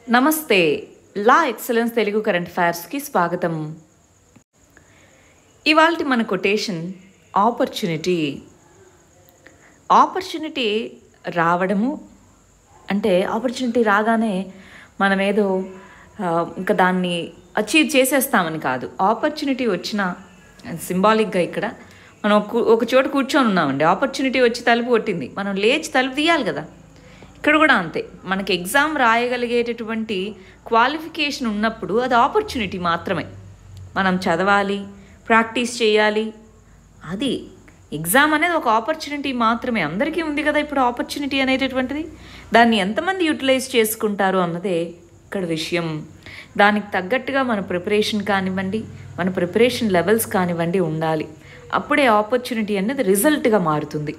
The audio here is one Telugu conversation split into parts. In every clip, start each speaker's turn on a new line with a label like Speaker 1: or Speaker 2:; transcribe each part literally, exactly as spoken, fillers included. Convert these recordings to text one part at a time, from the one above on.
Speaker 1: నమస్తే. లా ఎక్సలెన్స్ తెలుగు కరెంట్ అఫైర్స్కి స్వాగతం. ఇవాల్టి మన కొటేషన్ ఆపర్చునిటీ. ఆపర్చునిటీ రావడము అంటే ఆపర్చునిటీ రాగానే మనం ఏదో ఇంకా దాన్ని అచీవ్ చేసేస్తామని కాదు. ఆపర్చునిటీ వచ్చిన సింబాలిక్గా ఇక్కడ మనం ఒక చోట కూర్చొని ఉన్నామండి, ఆపర్చునిటీ వచ్చి తలుపు కొట్టింది, మనం లేచి తలుపు తీయాలి కదా. ఇక్కడ కూడా అంతే, మనకి ఎగ్జామ్ రాయగలిగేటటువంటి క్వాలిఫికేషన్ ఉన్నప్పుడు అది ఆపర్చునిటీ మాత్రమే. మనం చదవాలి, ప్రాక్టీస్ చేయాలి, అది ఎగ్జామ్ అనేది ఒక ఆపర్చునిటీ మాత్రమే. అందరికీ ఉంది కదా ఇప్పుడు ఆపర్చునిటీ అనేటటువంటిది. దాన్ని ఎంతమంది యూటిలైజ్ చేసుకుంటారు అన్నదే ఇక్కడ విషయం. దానికి తగ్గట్టుగా మన ప్రిపరేషన్ కానివ్వండి, మన ప్రిపరేషన్ లెవెల్స్ కానివ్వండి ఉండాలి. అప్పుడే ఆపర్చునిటీ అనేది రిజల్ట్గా మారుతుంది.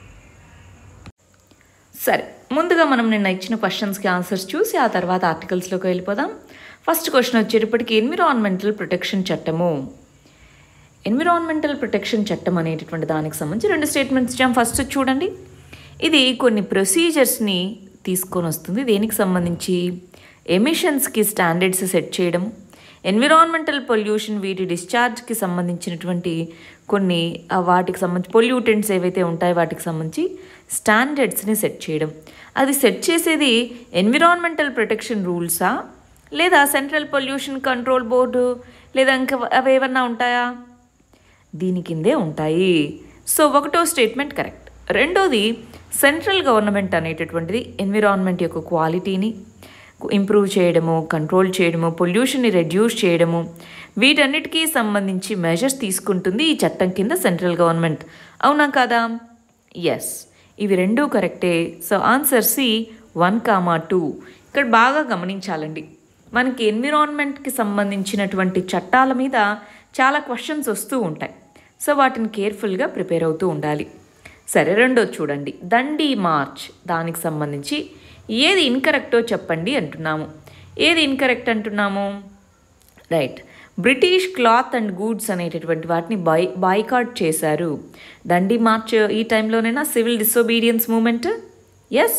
Speaker 1: సరే, ముందుగా మనం నిన్న ఇచ్చిన క్వశ్చన్స్కి ఆన్సర్స్ చూసి ఆ తర్వాత ఆర్టికల్స్లోకి వెళ్ళిపోదాం. ఫస్ట్ క్వశ్చన్ వచ్చేటప్పటికి ఎన్విరాన్మెంటల్ ప్రొటెక్షన్ చట్టము. ఎన్విరాన్మెంటల్ ప్రొటెక్షన్ చట్టం అనేటటువంటి దానికి సంబంధించి రెండు స్టేట్మెంట్స్ ఇచ్చాం. ఫస్ట్ చూడండి, ఇది కొన్ని ప్రొసీజర్స్ని తీసుకొని వస్తుంది. దేనికి సంబంధించి? ఎమిషన్స్కి స్టాండర్డ్స్ సెట్ చేయడం, ఎన్విరాన్మెంటల్ పొల్యూషన్ వీటి డిశ్చార్జ్కి సంబంధించినటువంటి కొన్ని వాటికి సంబంధించి పొల్యూటెంట్స్ ఏవైతే ఉంటాయో వాటికి సంబంధించి స్టాండర్డ్స్ని సెట్ చేయడం. అది సెట్ చేసేది ఎన్విరాన్మెంటల్ ప్రొటెక్షన్ రూల్సా లేదా సెంట్రల్ పొల్యూషన్ కంట్రోల్ బోర్డు లేదా ఇంకా అవి ఏమన్నా ఉంటాయా? దీని కిందే ఉంటాయి. సో ఒకటో స్టేట్మెంట్ కరెక్ట్. రెండోది, సెంట్రల్ గవర్నమెంట్ అనేటటువంటిది ఎన్విరాన్మెంట్ యొక్క క్వాలిటీని ఇంప్రూవ్ చేయడము, కంట్రోల్ చేయడము, పొల్యూషన్ని రెడ్యూస్ చేయడము, వీటన్నిటికీ సంబంధించి మెజర్స్ తీసుకుంటుంది ఈ చట్టం కింద సెంట్రల్ గవర్నమెంట్. అవునా కాదా? ఎస్, ఇవి రెండూ కరెక్టే. So answer C one comma two. ఇక్కడ బాగా గమనించాలండి, మనకి ఎన్విరాన్మెంట్కి సంబంధించినటువంటి చట్టాల మీద చాలా క్వశ్చన్స్ వస్తూ ఉంటాయి. సో వాటిని కేర్ఫుల్గా ప్రిపేర్ అవుతూ ఉండాలి. సరే, రెండోది చూడండి, దండి మార్చ్. దానికి సంబంధించి ఏది ఇన్కరెక్టో చెప్పండి అంటున్నాము. ఏది ఇన్కరెక్ట్ అంటున్నాము? Right, British cloth and goods అనేటటువంటి వాటిని బై బాయ్కాట్ చేశారు. దండి మార్చ్ ఈ టైంలోనైనా civil disobedience movement. Yes,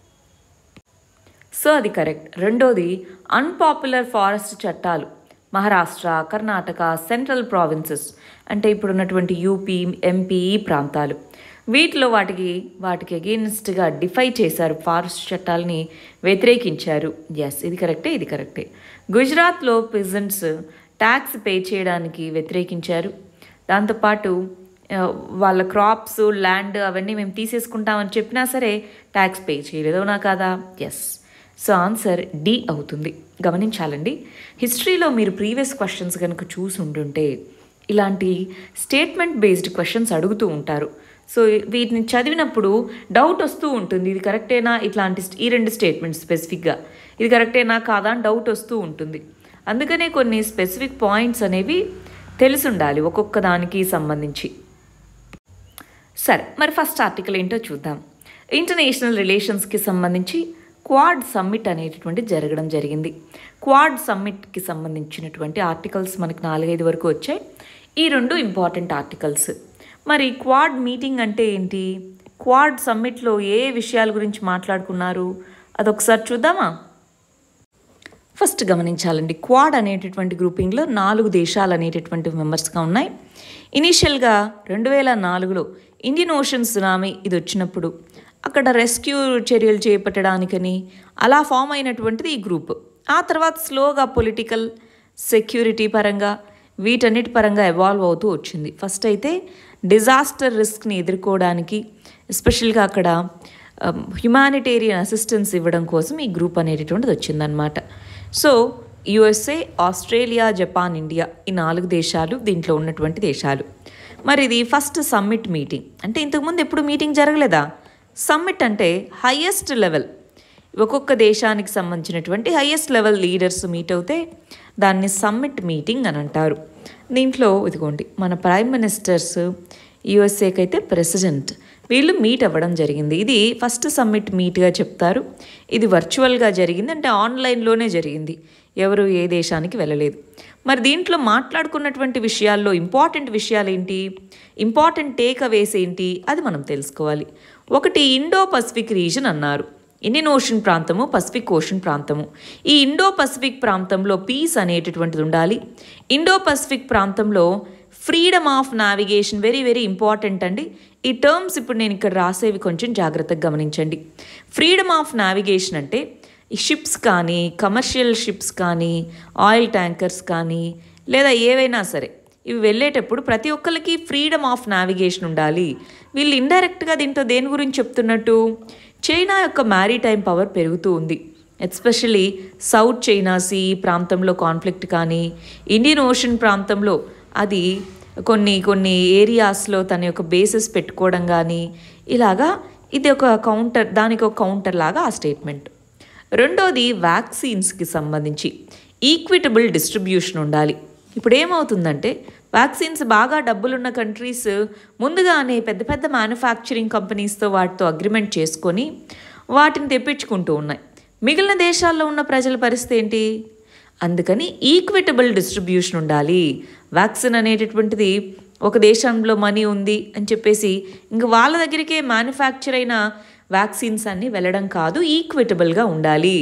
Speaker 1: so అది కరెక్ట్. రెండోది, అన్పాపులర్ ఫారెస్ట్ చట్టాలు మహారాష్ట్ర, కర్ణాటక, సెంట్రల్ ప్రావిన్సెస్ అంటే ఇప్పుడున్నటువంటి యూపీ, ఎంపీ ఈ ప్రాంతాలు, వీటిలో వాటికి వాటికి అగెయిన్స్ట్గా డిఫై చేశారు, ఫారెస్ట్ చట్టాలని వ్యతిరేకించారు. ఎస్, ఇది కరెక్టే, ఇది కరెక్టే. గుజరాత్లో పిజెంట్స్ ట్యాక్స్ పే చేయడానికి వ్యతిరేకించారు. దాంతోపాటు వాళ్ళ క్రాప్స్, ల్యాండ్ అవన్నీ మేము తీసేసుకుంటామని చెప్పినా సరే ట్యాక్స్ పే చేయలేదు. అవునా కాదా? ఎస్, సో ఆన్సర్ డి అవుతుంది. గమనించాలండి, హిస్టరీలో మీరు ప్రీవియస్ క్వశ్చన్స్ కనుక చూసి ఉంటుంటే ఇలాంటి స్టేట్మెంట్ బేస్డ్ క్వశ్చన్స్ అడుగుతూ ఉంటారు. సో వీటిని చదివినప్పుడు డౌట్ వస్తూ ఉంటుంది, ఇది కరెక్టేనా, ఇట్లాంటి ఈ రెండు స్టేట్మెంట్స్ స్పెసిఫిక్గా ఇది కరెక్టేనా కాదా అని డౌట్ వస్తూ ఉంటుంది. అందుకనే కొన్ని స్పెసిఫిక్ పాయింట్స్ అనేవి తెలిసి ఉండాలి ఒక్కొక్క దానికి సంబంధించి. సరే, మరి ఫస్ట్ ఆర్టికల్ ఏంటో చూద్దాం. ఇంటర్నేషనల్ రిలేషన్స్కి సంబంధించి క్వాడ్ సమ్మిట్ అనేటటువంటి జరగడం జరిగింది. క్వాడ్ సమ్మిట్కి సంబంధించినటువంటి ఆర్టికల్స్ మనకి నాలుగైదు వరకు వచ్చాయి. ఈ రెండు ఇంపార్టెంట్ ఆర్టికల్స్. మరి క్వాడ్ మీటింగ్ అంటే ఏంటి? క్వాడ్ సమ్మిట్లో ఏ విషయాల గురించి మాట్లాడుకున్నారు అదొకసారి చూద్దామా? ఫస్ట్ గమనించాలండి, క్వాడ్ అనేటటువంటి గ్రూపింగ్లో నాలుగు దేశాలు అనేటటువంటి మెంబర్స్గా ఉన్నాయి. ఇనీషియల్గా రెండు వేల నాలుగులో ఇండియన్ ఓషన్ సునామీ ఇది వచ్చినప్పుడు అక్కడ రెస్క్యూ చర్యలు చేపట్టడానికని అలా ఫామ్ అయినటువంటిది ఈ గ్రూప్. ఆ తర్వాత స్లోగా పొలిటికల్, సెక్యూరిటీ పరంగా వీటన్నిటి పరంగా ఎవాల్వ్ అవుతూ వచ్చింది. ఫస్ట్ అయితే డిజాస్టర్ రిస్క్ని ఎదుర్కోవడానికి, ఎస్పెషల్గా అక్కడ హ్యుమానిటేరియన్ అసిస్టెన్స్ ఇవ్వడం కోసం ఈ గ్రూప్ అనేటటువంటిది వచ్చిందనమాట. So USA, Australia, Japan, India ఈ నాలుగు దేశాలు దీంట్లో ఉన్నటువంటి దేశాలు. మరి ఇది ఫస్ట్ సమ్మిట్ మీటింగ్. అంటే ఇంతకుముందు ఎప్పుడు మీటింగ్ జరగలేదా? సమ్మిట్ అంటే హయ్యెస్ట్ లెవెల్, ఒక్కొక్క దేశానికి సంబంధించినటువంటి హయ్యెస్ట్ లెవెల్ లీడర్స్ మీట్ అవుతే దాన్ని సమ్మిట్ మీటింగ్ అని అంటారు. దీంట్లో ఇదిగోండి మన ప్రైమ్ మినిస్టర్స్, యుఎస్ఏకి అయితే ప్రెసిడెంట్, వీళ్ళు మీట్ అవ్వడం జరిగింది. ఇది ఫస్ట్ సమ్మిట్ మీట్గా చెప్తారు. ఇది వర్చువల్గా జరిగింది, అంటే ఆన్లైన్లోనే జరిగింది, ఎవరు ఏ దేశానికి వెళ్ళలేదు. మరి దీంట్లో మాట్లాడుకున్నటువంటి విషయాల్లో ఇంపార్టెంట్ విషయాలు ఏంటి, ఇంపార్టెంట్ టేక్ అవేస్ ఏంటి అది మనం తెలుసుకోవాలి. ఒకటి, ఇండో పసిఫిక్ రీజన్ అన్నారు. ఇండియన్ ఓషన్ ప్రాంతము, పసిఫిక్ ఓషన్ ప్రాంతము. ఈ ఇండో పసిఫిక్ ప్రాంతంలో పీస్ అనేటటువంటిది ఉండాలి. ఇండో పసిఫిక్ ప్రాంతంలో freedom of navigation very very important అండి. ఈ టర్మ్స్ ఇప్పుడు నేను ఇక్కడ రాసేవి కొంచెం జాగ్రత్తగా గమనించండి. ఫ్రీడమ్ ఆఫ్ నావిగేషన్ అంటే ఈ షిప్స్ కానీ, కమర్షియల్ షిప్స్ కానీ, ఆయిల్ ట్యాంకర్స్ కానీ, లేదా ఏవైనా సరే ఇవి వెళ్ళేటప్పుడు ప్రతి ఒక్కరికి ఫ్రీడమ్ ఆఫ్ నావిగేషన్ ఉండాలి. వీళ్ళు ఇండైరెక్ట్గా దీంట్లో దేని గురించి చెప్తున్నట్టు, చైనా యొక్క మ్యారీటైమ్ పవర్ పెరుగుతూ ఉంది. ఎస్పెషల్లీ సౌత్ చైనా సీ ప్రాంతంలో కాన్ఫ్లిక్ట్ కానీ, ఇండియన్ ఓషన్ ప్రాంతంలో అది కొన్ని కొన్ని ఏరియాస్లో తన యొక్క బేసెస్ పెట్టుకోవడం కానీ, ఇలాగా ఇది ఒక కౌంటర్, దానికి ఒక కౌంటర్ లాగా ఆ స్టేట్మెంట్. రెండోది వ్యాక్సిన్స్కి సంబంధించి ఈక్విటబుల్ డిస్ట్రిబ్యూషన్ ఉండాలి. ఇప్పుడు ఏమవుతుందంటే వ్యాక్సిన్స్ బాగా డబ్బులున్న కంట్రీస్ ముందుగానే పెద్ద పెద్ద మ్యానుఫ్యాక్చరింగ్ కంపెనీస్తో వాటితో అగ్రిమెంట్ చేసుకొని వాటిని తెప్పించుకుంటూ ఉన్నాయి. మిగిలిన దేశాల్లో ఉన్న ప్రజల పరిస్థితి ఏంటి? అందుకని ఈక్విటబుల్ డిస్ట్రిబ్యూషన్ ఉండాలి. వ్యాక్సిన్ అనేటటువంటిది ఒక దేశంలో మనీ ఉంది అని చెప్పేసి ఇంక వాళ్ళ దగ్గరికే మ్యానుఫ్యాక్చర్ అయిన వ్యాక్సిన్స్ అన్నీ వెళ్ళడం కాదు, ఈక్విటబుల్గా ఉండాలి.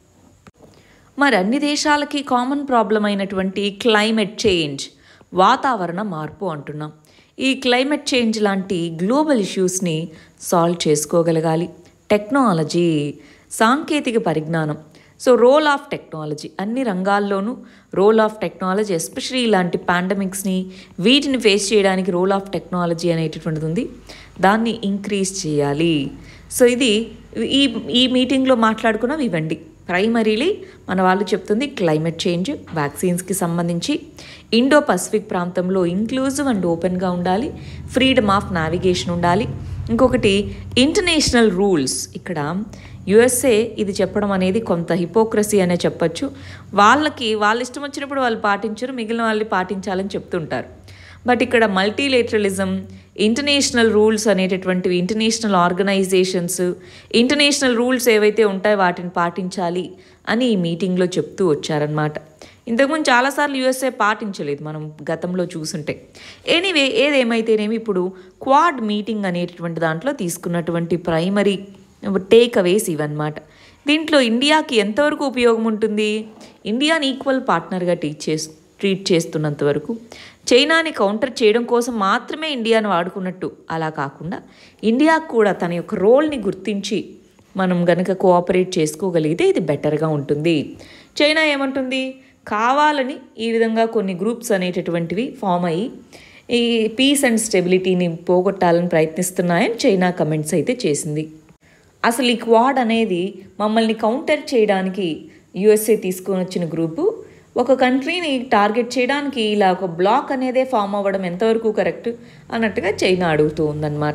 Speaker 1: మరి అన్ని దేశాలకి కామన్ ప్రాబ్లం అయినటువంటి క్లైమేట్ చేంజ్, వాతావరణ మార్పు అంటున్నాం. ఈ క్లైమేట్ చేంజ్ లాంటి గ్లోబల్ ఇష్యూస్ని సాల్వ్ చేసుకోగలగాలి. టెక్నాలజీ, సాంకేతిక పరిజ్ఞానం, సో రోల్ ఆఫ్ టెక్నాలజీ అన్ని రంగాల్లోనూ రోల్ ఆఫ్ టెక్నాలజీ, ఎస్పెషలీ ఇలాంటి పాండమిక్స్ని వీటిని ఫేస్ చేయడానికి రోల్ ఆఫ్ టెక్నాలజీ అనేటటువంటిది ఉంది, దాన్ని ఇంక్రీజ్ చేయాలి. సో ఇది ఈ ఈ మీటింగ్లో మాట్లాడుకున్నాం ఇవ్వండి. ప్రైమరీలీ మన వాళ్ళు చెప్తుంది క్లైమేట్ చేంజ్, వ్యాక్సిన్స్కి సంబంధించి, ఇండో పసిఫిక్ ప్రాంతంలో ఇంక్లూజివ్ అండ్ ఓపెన్గా ఉండాలి, ఫ్రీడమ్ ఆఫ్ నావిగేషన్ ఉండాలి. ఇంకొకటి ఇంటర్నేషనల్ రూల్స్. ఇక్కడ యుఎస్ఏ ఇది చెప్పడం అనేది కొంత హిపోక్రసీ అనే చెప్పచ్చు. వాళ్ళకి వాళ్ళ ఇష్టం వచ్చినప్పుడు వాళ్ళు పాటించరు, మిగిలిన వాళ్ళు పాటించాలని చెప్తుంటారు. బట్ ఇక్కడ మల్టీలేటరలిజం, ఇంటర్నేషనల్ రూల్స్ అనేటటువంటివి, ఇంటర్నేషనల్ ఆర్గనైజేషన్స్, ఇంటర్నేషనల్ రూల్స్ ఏవైతే ఉంటాయో వాటిని పాటించాలి అని ఈ మీటింగ్లో చెప్తూ వచ్చారనమాట. ఇంతకుముందు చాలాసార్లు యుఎస్ఏ పాటించలేదు మనం గతంలో చూసుంటే. ఎనీవే ఏదేమైతేనేమి ఇప్పుడు క్వాడ్ మీటింగ్ అనేటటువంటి దాంట్లో తీసుకున్నటువంటి ప్రైమరీ టేక్ అవేస్ ఇవన్నమాట. దీంట్లో ఇండియాకి ఎంతవరకు ఉపయోగం ఉంటుంది? ఇండియాని ఈక్వల్ పార్ట్నర్గా టీచ్ చేసి ట్రీట్ చేస్తున్నంత వరకు, చైనాని కౌంటర్ చేయడం కోసం మాత్రమే ఇండియాను వాడుకున్నట్టు అలా కాకుండా ఇండియాకు కూడా తన యొక్క రోల్ని గుర్తించి మనం గనక కోఆపరేట్ చేసుకోగలిగితే ఇది బెటర్గా ఉంటుంది. చైనా ఏమంటుంది? కావాలని ఈ విధంగా కొన్ని గ్రూప్స్ అనేటటువంటివి ఫామ్ అయ్యి ఈ పీస్ అండ్ స్టెబిలిటీని పోగొట్టాలని ప్రయత్నిస్తున్నాయని చైనా కమెంట్స్ అయితే చేసింది. అసలు ఈ క్వాడ్ అనేది మమ్మల్ని కౌంటర్ చేయడానికి యుఎస్ఏ తీసుకొని వచ్చిన గ్రూపు ఒక కంట్రీని టార్గెట్ చేయడానికి ఇలా ఒక బ్లాక్ అనేదే ఫామ్ అవ్వడం ఎంతవరకు కరెక్ట్ అన్నట్టుగా చైనా అడుగుతూ ఉందన్నమాట.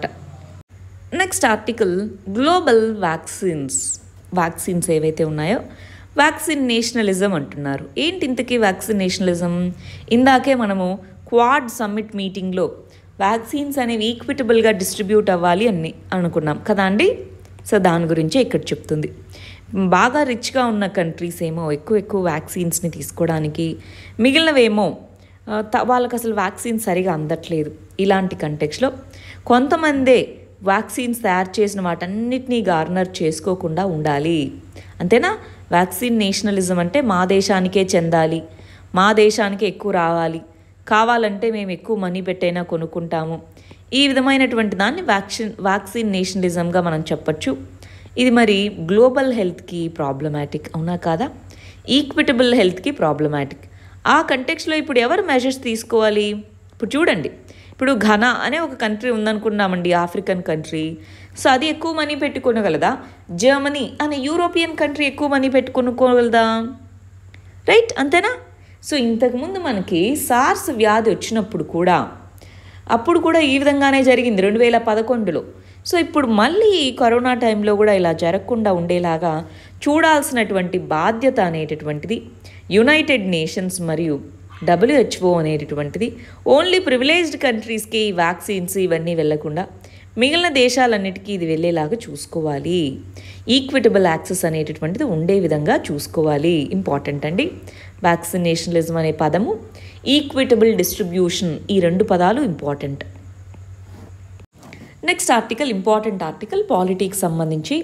Speaker 1: Next article global vaccines. Vaccines ఏవైతే ఉన్నాయో వ్యాక్సిన్ నేషనలిజం అంటున్నారు. ఏంటి ఇంతకీ వ్యాక్సిన్ నేషనలిజం? ఇందాకే మనము క్వాడ్ సమ్మిట్ మీటింగ్లో వ్యాక్సిన్స్ అనేవి ఈక్విటబుల్గా డిస్ట్రిబ్యూట్ అవ్వాలి అని అనుకున్నాం కదా అండి. సో దాని గురించే ఇక్కడ చెప్తుంది. బాగా రిచ్గా ఉన్న కంట్రీస్ ఏమో ఎక్కువ ఎక్కువ వ్యాక్సిన్స్ని తీసుకోవడానికి, మిగిలినవేమో వాళ్ళకి అసలు వ్యాక్సిన్ సరిగా అందట్లేదు. ఇలాంటి కంటెక్స్లో కొంతమందే వ్యాక్సిన్స్ తయారు చేసిన వాటన్నిటినీ గార్నర్ చేసుకోకుండా ఉండాలి. అంతేనా? వ్యాక్సిన్ నేషనలిజం అంటే మా దేశానికే చెందాలి, మా దేశానికే ఎక్కువ రావాలి, కావాలంటే మేము ఎక్కువ మనీ పెట్టైనా కొనుక్కుంటాము, ఈ విధమైనటువంటి దాన్ని వ్యాక్సిన్ వ్యాక్సిన్ నేషనలిజంగా మనం చెప్పచ్చు. ఇది మరి గ్లోబల్ హెల్త్కి ప్రాబ్లమాటిక్, అవునా కాదా? ఈక్విటబుల్ హెల్త్కి ప్రాబ్లమాటిక్. ఆ కంటెక్స్లో ఇప్పుడు ఎవరు మెజర్స్ తీసుకోవాలి? ఇప్పుడు చూడండి, ఇప్పుడు ఘనా అనే ఒక కంట్రీ ఉందనుకున్నామండి, ఆఫ్రికన్ కంట్రీ. సో అది ఎక్కువ మనీ పెట్టుకోగలదా? జర్మనీ అనే యూరోపియన్ కంట్రీ ఎక్కువ మనీ పెట్టుకొనుకోగలదా? రైట్, అంతేనా? సో ఇంతకుముందు మనకి సార్స్ వ్యాధి వచ్చినప్పుడు కూడా అప్పుడు కూడా ఈ విధంగానే జరిగింది రెండు వేల పదకొండులో. సో ఇప్పుడు మళ్ళీ కరోనా టైంలో కూడా ఇలా జరగకుండా ఉండేలాగా చూడాల్సినటువంటి బాధ్యత అనేటటువంటిది యునైటెడ్ నేషన్స్ మరియు డబ్ల్యూహెచ్ఓ అనేటటువంటిది ఓన్లీ ప్రివిలేజ్డ్ కంట్రీస్కి ఈ వ్యాక్సిన్స్ ఇవన్నీ వెళ్లకుండా మిగిలిన దేశాలన్నిటికీ ఇది వెళ్ళేలాగా చూసుకోవాలి. ఈక్విటబుల్ యాక్సెస్ అనేటటువంటిది ఉండే విధంగా చూసుకోవాలి. ఇంపార్టెంట్ అండి. వ్యాక్సినేషనలిజం అనే పదము, ఈక్విటబుల్ డిస్ట్రిబ్యూషన్, ఈ రెండు పదాలు important. Next article important article politics సంబంధించి.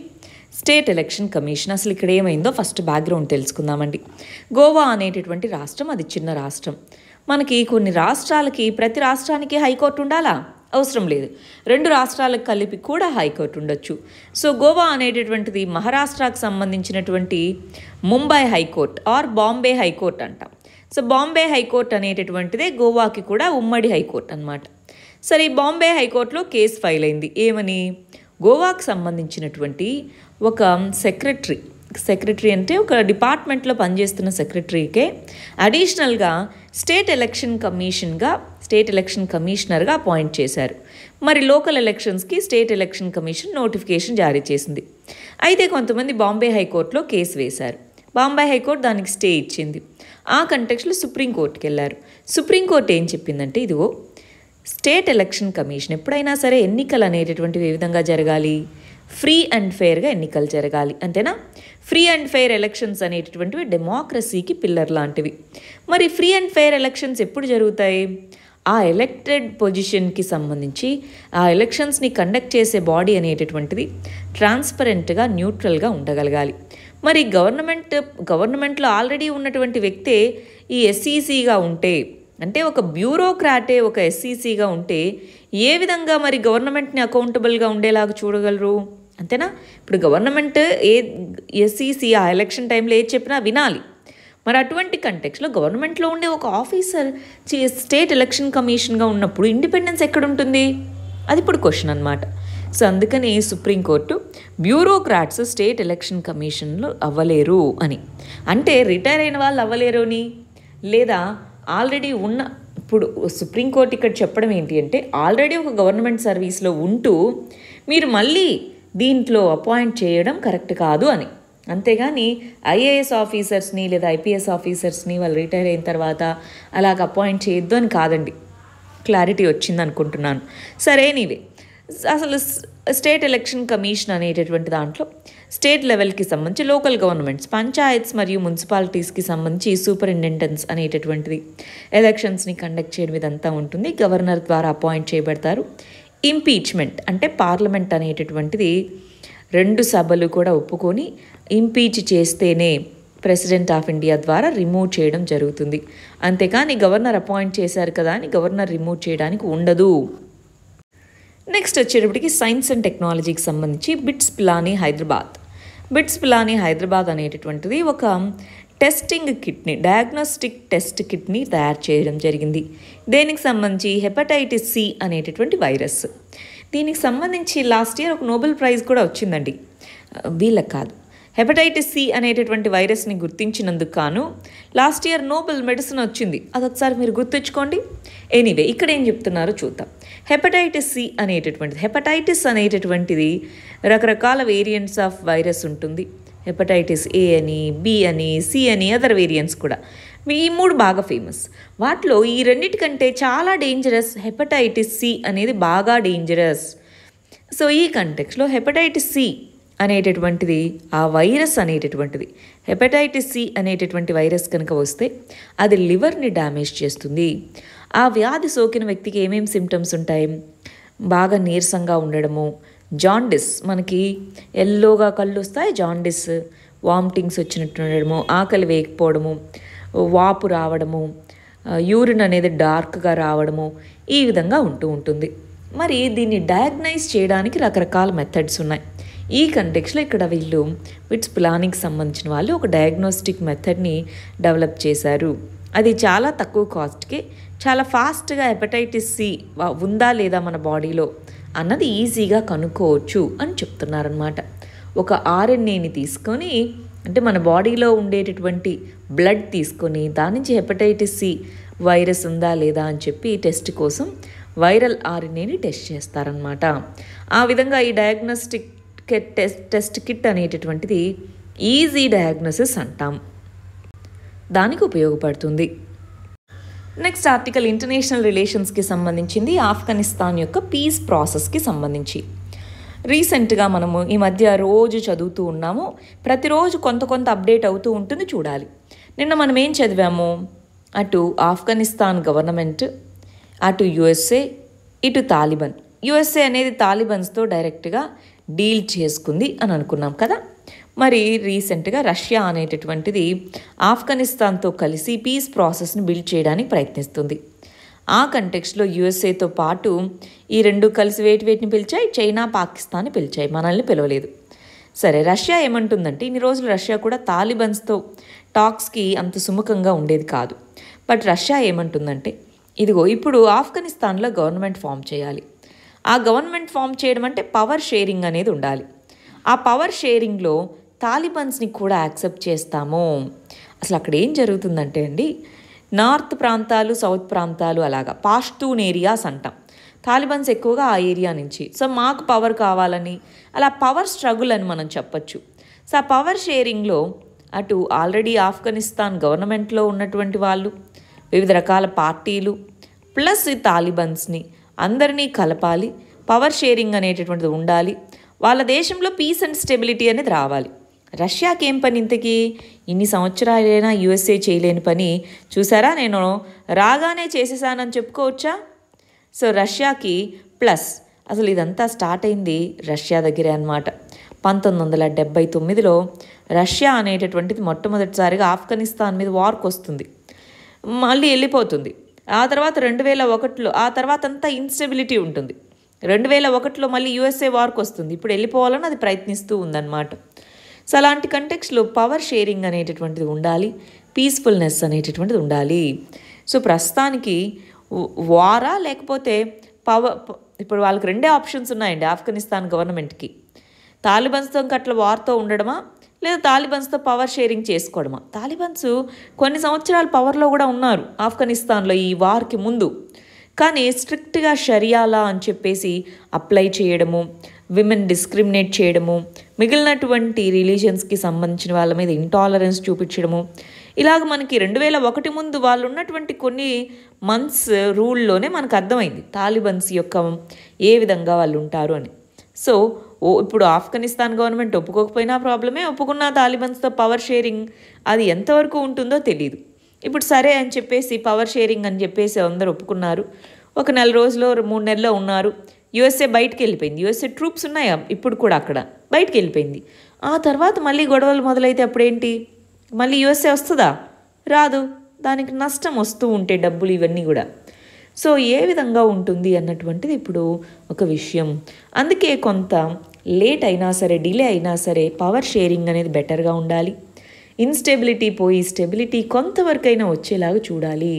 Speaker 1: State election commission. అసలు ఇక్కడ ఏమైందో ఫస్ట్ బ్యాక్గ్రౌండ్ తెలుసుకుందామండి. గోవా అనేటటువంటి రాష్ట్రం, అది చిన్న రాష్ట్రం. మనకి కొన్ని రాష్ట్రాలకి, ప్రతి రాష్ట్రానికి హైకోర్టు ఉండాలా? అవసరం లేదు. రెండు రాష్ట్రాలకు కలిపి కూడా హైకోర్టు ఉండొచ్చు. సో గోవా అనేటటువంటిది మహారాష్ట్రకు సంబంధించినటువంటి Mumbai high court or Bombay high court అంటాం. సో బాంబే హైకోర్ట్ అనేటటువంటిదే గోవాకి కూడా ఉమ్మడి హైకోర్టు అనమాట. సరే, బాంబే హైకోర్టులో కేసు ఫైల్ అయింది. ఏమని? గోవాకు సంబంధించినటువంటి ఒక సెక్రటరీ సెక్రటరీ అంటే ఒక డిపార్ట్మెంట్లో పనిచేస్తున్న సెక్రటరీకే అడిషనల్గా స్టేట్ ఎలక్షన్ కమిషన్గా స్టేట్ ఎలక్షన్ కమిషనర్గా అపాయింట్ చేశారు. మరి లోకల్ ఎలక్షన్స్కి స్టేట్ ఎలక్షన్ కమిషన్ నోటిఫికేషన్ జారీ చేసింది. అయితే కొంతమంది బాంబే హైకోర్టులో కేసు వేశారు. బాంబే హైకోర్టు దానికి స్టే ఇచ్చింది. ఆ కంటెక్స్లో సుప్రీంకోర్టుకి వెళ్ళారు. సుప్రీంకోర్టు ఏం చెప్పిందంటే, ఇదిగో స్టేట్ ఎలక్షన్ కమిషన్ ఎప్పుడైనా సరే ఎన్నికలు అనేటటువంటివి ఏ విధంగా జరగాలి? ఫ్రీ అండ్ ఫెయిర్గా ఎన్నికలు జరగాలి, అంతేనా? ఫ్రీ అండ్ ఫెయిర్ ఎలక్షన్స్ అనేటటువంటివి డెమోక్రసీకి పిల్లర్ లాంటివి. మరి ఫ్రీ అండ్ ఫెయిర్ ఎలక్షన్స్ ఎప్పుడు జరుగుతాయి? ఆ ఎలక్టెడ్ పొజిషన్కి సంబంధించి ఆ ఎలక్షన్స్ని కండక్ట్ చేసే బాడీ అనేటటువంటిది ట్రాన్స్పరెంట్గా, న్యూట్రల్గా ఉండగలగాలి. మరి గవర్నమెంట్ గవర్నమెంట్లో ఆల్రెడీ ఉన్నటువంటి వ్యక్తే ఈ ఎస్ఈసీగా ఉంటే, అంటే ఒక బ్యూరోక్రాటే ఒక ఎస్ఈసీగా ఉంటే ఏ విధంగా మరి గవర్నమెంట్ని అకౌంటబుల్గా ఉండేలాగా చూడగలరు? అంతేనా? ఇప్పుడు గవర్నమెంట్ ఏ ఎస్ఈసీ ఆ ఎలక్షన్ టైంలో ఏది చెప్పినా వినాలి. మరి అటువంటి కంటెక్స్లో గవర్నమెంట్లో ఉండే ఒక ఆఫీసర్ స్టేట్ ఎలక్షన్ కమిషన్గా ఉన్నప్పుడు ఇండిపెండెన్స్ ఎక్కడుంటుంది? అది ఇప్పుడు క్వశ్చన్ అనమాట. సో అందుకని సుప్రీంకోర్టు బ్యూరోక్రాట్స్ స్టేట్ ఎలక్షన్ కమిషన్లో అవ్వలేరు అని, అంటే రిటైర్ అయిన వాళ్ళు అవ్వలేరు అని, లేదా ఆల్రెడీ ఉన్న, ఇప్పుడు సుప్రీంకోర్టు ఇక్కడ చెప్పడం ఏంటి అంటే, ఆల్రెడీ ఒక గవర్నమెంట్ సర్వీస్లో ఉంటూ మీరు మళ్ళీ దీంట్లో అపాయింట్ చేయడం కరెక్ట్ కాదు అని. అంతేగాని ఐఏఎస్ ఆఫీసర్స్ని లేదా ఐపీఎస్ ఆఫీసర్స్ని వాళ్ళు రిటైర్ అయిన తర్వాత అలాగ అపాయింట్ చేయొద్దు అని కాదండి. క్లారిటీ వచ్చింది అనుకుంటున్నాను. సరే, ఎనీవే, అసలు స్టేట్ ఎలక్షన్ కమిషన్ అనేటటువంటి దాంట్లో స్టేట్ లెవెల్కి సంబంధించి లోకల్ గవర్నమెంట్స్, పంచాయత్స్ మరియు మున్సిపాలిటీస్కి సంబంధించి సూపరింటెండెంట్స్ అనేటటువంటిది ఎలక్షన్స్ని కండక్ట్ చేయడం ఇదంతా ఉంటుంది. గవర్నర్ ద్వారా అపాయింట్ చేయబడతారు. ఇంపీచ్మెంట్ అంటే పార్లమెంట్ అనేటటువంటిది రెండు సభలు కూడా ఒప్పుకొని ఇంపీచ్ చేస్తేనే ప్రెసిడెంట్ ఆఫ్ ఇండియా ద్వారా రిమూవ్ చేయడం జరుగుతుంది. అంతేకాని గవర్నర్ అపాయింట్ చేశారు కదా అని గవర్నర్ రిమూవ్ చేయడానికి ఉండదు. నెక్స్ట్ వచ్చేటప్పటికి సైన్స్ అండ్ టెక్నాలజీకి సంబంధించి బిట్స్ పిలానీ హైదరాబాద్. బిట్స్ పిలానీ హైదరాబాద్ అనేటటువంటిది ఒక టెస్టింగ్ కిట్ని, డయాగ్నోస్టిక్ టెస్ట్ కిట్ని తయారు చేయడం జరిగింది. దేనికి సంబంధించి? హెపటైటిస్ సి అనేటటువంటి వైరస్. దీనికి సంబంధించి లాస్ట్ ఇయర్ ఒక నోబెల్ ప్రైజ్ కూడా వచ్చిందండి. వీళ్ళకి కాదు, హెపటైటిస్ సి అనేటటువంటి వైరస్ని గుర్తించినందుకు కాను లాస్ట్ ఇయర్ నోబెల్ మెడిసిన్ వచ్చింది. అదొకసారి మీరు గుర్తుంచుకోండి. ఎనీవే, ఇక్కడ ఏం చెప్తున్నారో చూద్దాం. హెపటైటిస్ సి అనేటటువంటిది, హెపటైటిస్ అనేటటువంటిది రకరకాల వేరియంట్స్ ఆఫ్ వైరస్ ఉంటుంది. హెపటైటిస్ ఏ అని, బి అని, సి అని, అదర్ వేరియంట్స్ కూడా. ఈ మూడు బాగా ఫేమస్. వాటిలో ఈ రెండింటికంటే చాలా డేంజరస్ హెపటైటిస్ సి అనేది బాగా డేంజరస్. సో ఈ కంటెక్స్లో హెపటైటిస్ సి అనేటటువంటిది, ఆ వైరస్ అనేటటువంటిది, హెపటైటిస్ సి అనేటటువంటి వైరస్ కనుక వస్తే అది లివర్ని డ్యామేజ్ చేస్తుంది. ఆ వ్యాధి సోకిన వ్యక్తికి ఏమేమి సిమ్టమ్స్ ఉంటాయి? బాగా నీరసంగా ఉండడము, జాండిస్, మనకి ఎల్లోగా కళ్ళు వస్తాయి, జాండిస్, వామిటింగ్స్ వచ్చినట్టు ఉండడము, ఆకలి వేయకపోవడము, వాపు రావడము, యూరిన్ అనేది డార్క్గా రావడము, ఈ విధంగా ఉంటూ ఉంటుంది. మరి దీన్ని డయాగ్నైజ్ చేయడానికి రకరకాల మెథడ్స్ ఉన్నాయి. ఈ కంటెక్స్లో ఇక్కడ వీళ్ళు బిట్స్ పిలానీకి సంబంధించిన వాళ్ళు ఒక డయాగ్నోస్టిక్ మెథడ్ని డెవలప్ చేశారు. అది చాలా తక్కువ కాస్ట్కి చాలా ఫాస్ట్గా హెపటైటిస్ సి ఉందా లేదా మన బాడీలో అన్నది ఈజీగా కనుక్కోవచ్చు అని చెప్తున్నారనమాట. ఒక ఆర్ఎన్ఏని తీసుకొని, అంటే మన బాడీలో ఉండేటటువంటి బ్లడ్ తీసుకొని దాని నుంచి హెపటైటిస్ సి వైరస్ ఉందా లేదా అని చెప్పి టెస్ట్ కోసం వైరల్ ఆర్ఎన్ఏని టెస్ట్ చేస్తారనమాట. ఆ విధంగా ఈ డయాగ్నోస్టిక్ టెస్ట్ టెస్ట్ కిట్ అనేటటువంటిది ఈజీ డయాగ్నోసిస్ అంటాం, దానికి ఉపయోగపడుతుంది. నెక్స్ట్ ఆర్టికల్ ఇంటర్నేషనల్ రిలేషన్స్కి సంబంధించింది, ఆఫ్ఘనిస్తాన్ యొక్క పీస్ ప్రాసెస్కి సంబంధించి. రీసెంట్గా మనము ఈ మధ్య రోజు చదువుతూ ఉన్నాము, ప్రతిరోజు కొంత కొంత అప్డేట్ అవుతూ ఉంటుంది, చూడాలి. నిన్న మనం ఏం చదివాము? అటు ఆఫ్ఘనిస్తాన్ గవర్నమెంట్, అటు యుఎస్ఏ, ఇటు తాలిబాన్. యుఎస్ఏ అనేది తాలిబాన్స్తో డైరెక్ట్గా డీల్ చేసుకుంది అని అనుకున్నాం కదా. మరి రీసెంట్గా రష్యా అనేటటువంటిది ఆఫ్ఘనిస్తాన్తో కలిసి పీస్ ప్రాసెస్ని బిల్డ్ చేయడానికి ప్రయత్నిస్తుంది. ఆ కంటెక్స్ట్లో యుఎస్ఏతో పాటు ఈ రెండు కలిసి వేటి వేటిని పిలిచాయి, చైనా పాకిస్తాన్ని పిలిచాయి, మనల్ని పిలవలేదు. సరే, రష్యా ఏమంటుందంటే ఇన్ని రోజులు రష్యా కూడా తాలిబన్స్తో టాక్స్కి అంత సుముఖంగా ఉండేది కాదు. బట్ రష్యా ఏమంటుందంటే ఇదిగో ఇప్పుడు ఆఫ్ఘనిస్తాన్లో గవర్నమెంట్ ఫామ్ చేయాలి. ఆ గవర్నమెంట్ ఫామ్ చేయడం అంటే పవర్ షేరింగ్ అనేది ఉండాలి. ఆ పవర్ షేరింగ్లో తాలిబన్స్ని కూడా యాక్సెప్ట్ చేస్తాము. అసలు అక్కడ ఏం జరుగుతుందంటే అండి, నార్త్ ప్రాంతాలు, సౌత్ ప్రాంతాలు, అలాగా పాష్తూన్ ఏరియాస్ అంటాం. తాలిబన్స్ ఎక్కువగా ఆ ఏరియా నుంచి. సో మాకు పవర్ కావాలని, అలా పవర్ స్ట్రగుల్ అని మనం చెప్పచ్చు. సో ఆ పవర్ షేరింగ్లో అటు ఆల్రెడీ ఆఫ్ఘనిస్తాన్ గవర్నమెంట్లో ఉన్నటువంటి వాళ్ళు, వివిధ రకాల పార్టీలు, ప్లస్ ఈ తాలిబన్స్ని అందరినీ కలపాలి. పవర్ షేరింగ్ అనేటటువంటిది ఉండాలి. వాళ్ళ దేశంలో పీస్ అండ్ స్టెబిలిటీ అనేది రావాలి. రష్యాకి ఏం పని ఇంతకీ? ఇన్ని సంవత్సరాలైనా యుఎస్ఏ చేయలేని పని చూసారా, నేను రాగానే చేసేసానని చెప్పుకోవచ్చా? సో రష్యాకి ప్లస్ అసలు ఇదంతా స్టార్ట్ అయింది రష్యా దగ్గరే అన్నమాట. పంతొమ్మిది వందల డెబ్బై తొమ్మిదిలో రష్యా అనేటటువంటిది మొట్టమొదటిసారిగా ఆఫ్ఘనిస్తాన్ మీద వార్కి వస్తుంది, మళ్ళీ వెళ్ళిపోతుంది. ఆ తర్వాత రెండు వేల ఒకటిలో ఆ తర్వాత అంతా ఇన్స్టెబిలిటీ ఉంటుంది. రెండు వేల ఒకటిలో మళ్ళీ యుఎస్ఏ వార్కి వస్తుంది, ఇప్పుడు వెళ్ళిపోవాలని అది ప్రయత్నిస్తూ ఉందన్నమాట. సో అలాంటి కంటెక్స్లో పవర్ షేరింగ్ అనేటటువంటిది ఉండాలి, పీస్ఫుల్నెస్ అనేటటువంటిది ఉండాలి. సో ప్రస్తుతానికి వారా లేకపోతే పవర్, ఇప్పుడు వాళ్ళకి రెండే ఆప్షన్స్ ఉన్నాయండి ఆఫ్ఘనిస్తాన్ గవర్నమెంట్కి. తాలిబన్స్తో అట్లా వార్తో ఉండడమా, లేదా తాలిబన్స్తో పవర్ షేరింగ్ చేసుకోవడమా. తాలిబన్స్ కొన్ని సంవత్సరాలు పవర్లో కూడా ఉన్నారు ఆఫ్ఘనిస్తాన్లో ఈ వార్కి ముందు. కానీ స్ట్రిక్ట్గా షరియాలా అని చెప్పేసి అప్లై చేయడము, విమెన్ డిస్క్రిమినేట్ చేయడము, మిగిలినటువంటి రిలీజియన్స్కి సంబంధించిన వాళ్ళ మీద ఇంటాలరెన్స్ చూపించడము, ఇలాగ మనకి రెండు వేల ఒకటి ముందు వాళ్ళు ఉన్నటువంటి కొన్ని మంత్స్ రూల్లోనే మనకు అర్థమైంది తాలిబన్స్ యొక్క ఏ విధంగా వాళ్ళు ఉంటారు అని. సో ఓ ఇప్పుడు ఆఫ్ఘనిస్తాన్ గవర్నమెంట్ ఒప్పుకోకపోయినా ప్రాబ్లమే, ఒప్పుకున్న తాలిబన్స్తో పవర్ షేరింగ్ అది ఎంతవరకు ఉంటుందో తెలియదు. ఇప్పుడు సరే అని చెప్పేసి పవర్ షేరింగ్ అని చెప్పేసి అందరూ ఒప్పుకున్నారు. ఒక నెల రోజులో మూడు నెలల్లో ఉన్నారు. యుఎస్ఏ బయటికి వెళ్ళిపోయింది. యుఎస్ఏ ట్రూప్స్ ఉన్నాయా ఇప్పుడు కూడా అక్కడ, బయటికి వెళ్ళిపోయింది. ఆ తర్వాత మళ్ళీ గొడవలు మొదలైతే అప్పుడేంటి, మళ్ళీ యుఎస్ఏ వస్తుందా? రాదు. దానికి నష్టం వస్తూ ఉంటే డబ్బులు ఇవన్నీ కూడా. సో ఏ విధంగా ఉంటుంది అన్నటువంటిది ఇప్పుడు ఒక విషయం. అందుకే కొంత లేట్ అయినా సరే, డిలే అయినా సరే పవర్ షేరింగ్ అనేది బెటర్గా ఉండాలి. ఇన్స్టెబిలిటీ పోయి స్టెబిలిటీ కొంతవరకైనా వచ్చేలాగా చూడాలి.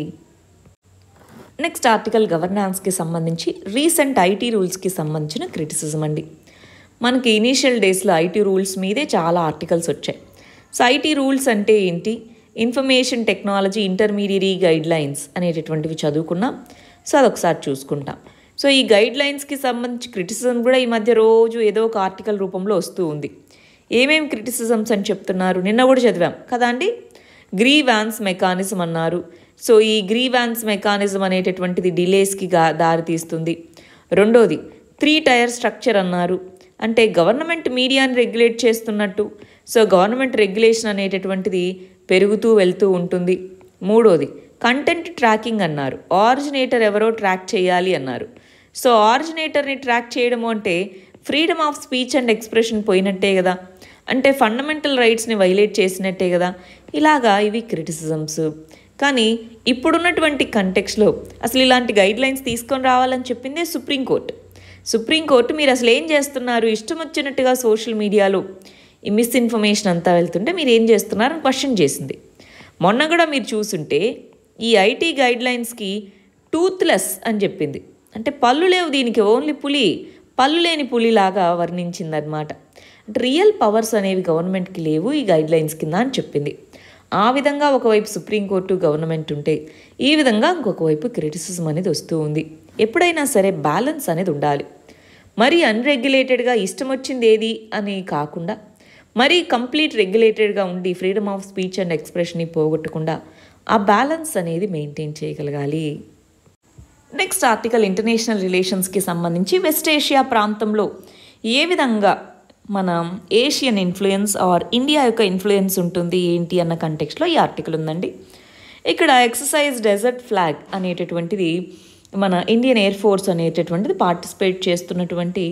Speaker 1: నెక్స్ట్ ఆర్టికల్ గవర్నాన్స్కి సంబంధించి రీసెంట్ ఐటీ రూల్స్కి సంబంధించిన క్రిటిసిజం అండి. మనకి ఇనీషియల్ డేస్లో ఐటీ రూల్స్ మీదే చాలా ఆర్టికల్స్ వచ్చాయి. సో ఐటీ రూల్స్ అంటే ఏంటి, ఇన్ఫర్మేషన్ టెక్నాలజీ ఇంటర్మీడియరీ గైడ్లైన్స్ అనేటటువంటివి చదువుకున్నాం. సో అదొకసారి చూసుకుంటాం. సో ఈ గైడ్లైన్స్కి సంబంధించి క్రిటిసిజం కూడా ఈ మధ్య రోజు ఏదో ఒక ఆర్టికల్ రూపంలో వస్తూ ఉంది. ఏమేమి క్రిటిసిజమ్స్ అని చెప్తున్నారు నిన్న కూడా చదివాం కదా అండి. గ్రీవాన్స్ మెకానిజం అన్నారు. సో ఈ గ్రీవాన్స్ మెకానిజం అనేటటువంటిది డిలేస్కి దారితీస్తుంది. రెండోది త్రీ టైర్ స్ట్రక్చర్ అన్నారు, అంటే గవర్నమెంట్ మీడియాని రెగ్యులేట్ చేస్తున్నట్టు. సో గవర్నమెంట్ రెగ్యులేషన్ అనేటటువంటిది పెరుగుతూ వెళ్తూ ఉంటుంది. మూడోది కంటెంట్ ట్రాకింగ్ అన్నారు, ఆరిజినేటర్ ఎవరో ట్రాక్ చేయాలి అన్నారు. సో ఆరిజినేటర్ని ట్రాక్ చేయడము అంటే freedom of speech and expression పోయినట్టే కదా, అంటే ఫండమెంటల్ రైట్స్ని వైలేట్ చేసినట్టే కదా. ఇలాగా ఇవి క్రిటిసిజమ్స్. కానీ ఇప్పుడున్నటువంటి కంటెక్స్లో అసలు ఇలాంటి గైడ్లైన్స్ తీసుకొని రావాలని చెప్పిందే సుప్రీంకోర్టు. సుప్రీంకోర్టు మీరు అసలు ఏం చేస్తున్నారు, ఇష్టం వచ్చినట్టుగా సోషల్ మీడియాలో ఈ మిస్ఇన్ఫర్మేషన్ అంతా వెళ్తుంటే మీరు ఏం చేస్తున్నారని క్వశ్చన్ చేసింది. మొన్న కూడా మీరు చూసుంటే ఈ ఐటీ గైడ్లైన్స్కి టూత్లెస్ అని చెప్పింది, అంటే పళ్ళు లేవు దీనికి, ఓన్లీ పులి, పళ్ళు లేని పులిలాగా వర్ణించిందనమాట. అంటే రియల్ పవర్స్ అనేవి గవర్నమెంట్కి లేవు ఈ గైడ్లైన్స్ కింద అని చెప్పింది. ఆ విధంగా ఒకవైపు సుప్రీంకోర్టు గవర్నమెంట్ ఉంటే, ఈ విధంగా ఇంకొక వైపు క్రిటిసిజం అనేది వస్తూ ఉంది. ఎప్పుడైనా సరే బ్యాలెన్స్ అనేది ఉండాలి. మరీ అన్రెగ్యులేటెడ్గా ఇష్టం వచ్చింది ఏది అని కాకుండా, మరీ కంప్లీట్ రెగ్యులేటెడ్గా ఉండి ఫ్రీడమ్ ఆఫ్ స్పీచ్ అండ్ ఎక్స్ప్రెషన్ని పోగొట్టకుండా ఆ బ్యాలెన్స్ అనేది మెయింటైన్ చేయగలగాలి. నెక్స్ట్ ఆర్టికల్ ఇంటర్నేషనల్ రిలేషన్స్కి సంబంధించి వెస్ట్ ఏషియా ప్రాంతంలో ఏ విధంగా మన ఏషియన్ ఇన్ఫ్లుయెన్స్ ఆర్ ఇండియా యొక్క ఇన్ఫ్లుయెన్స్ ఉంటుంది ఏంటి అన్న కంటెక్స్లో ఈ ఆర్టికల్ ఉందండి. ఇక్కడ ఎక్సర్సైజ్ డెజర్ట్ ఫ్లాగ్ అనేటటువంటిది మన ఇండియన్ ఎయిర్ ఫోర్స్ అనేటటువంటిది పార్టిసిపేట్ చేస్తున్నటువంటి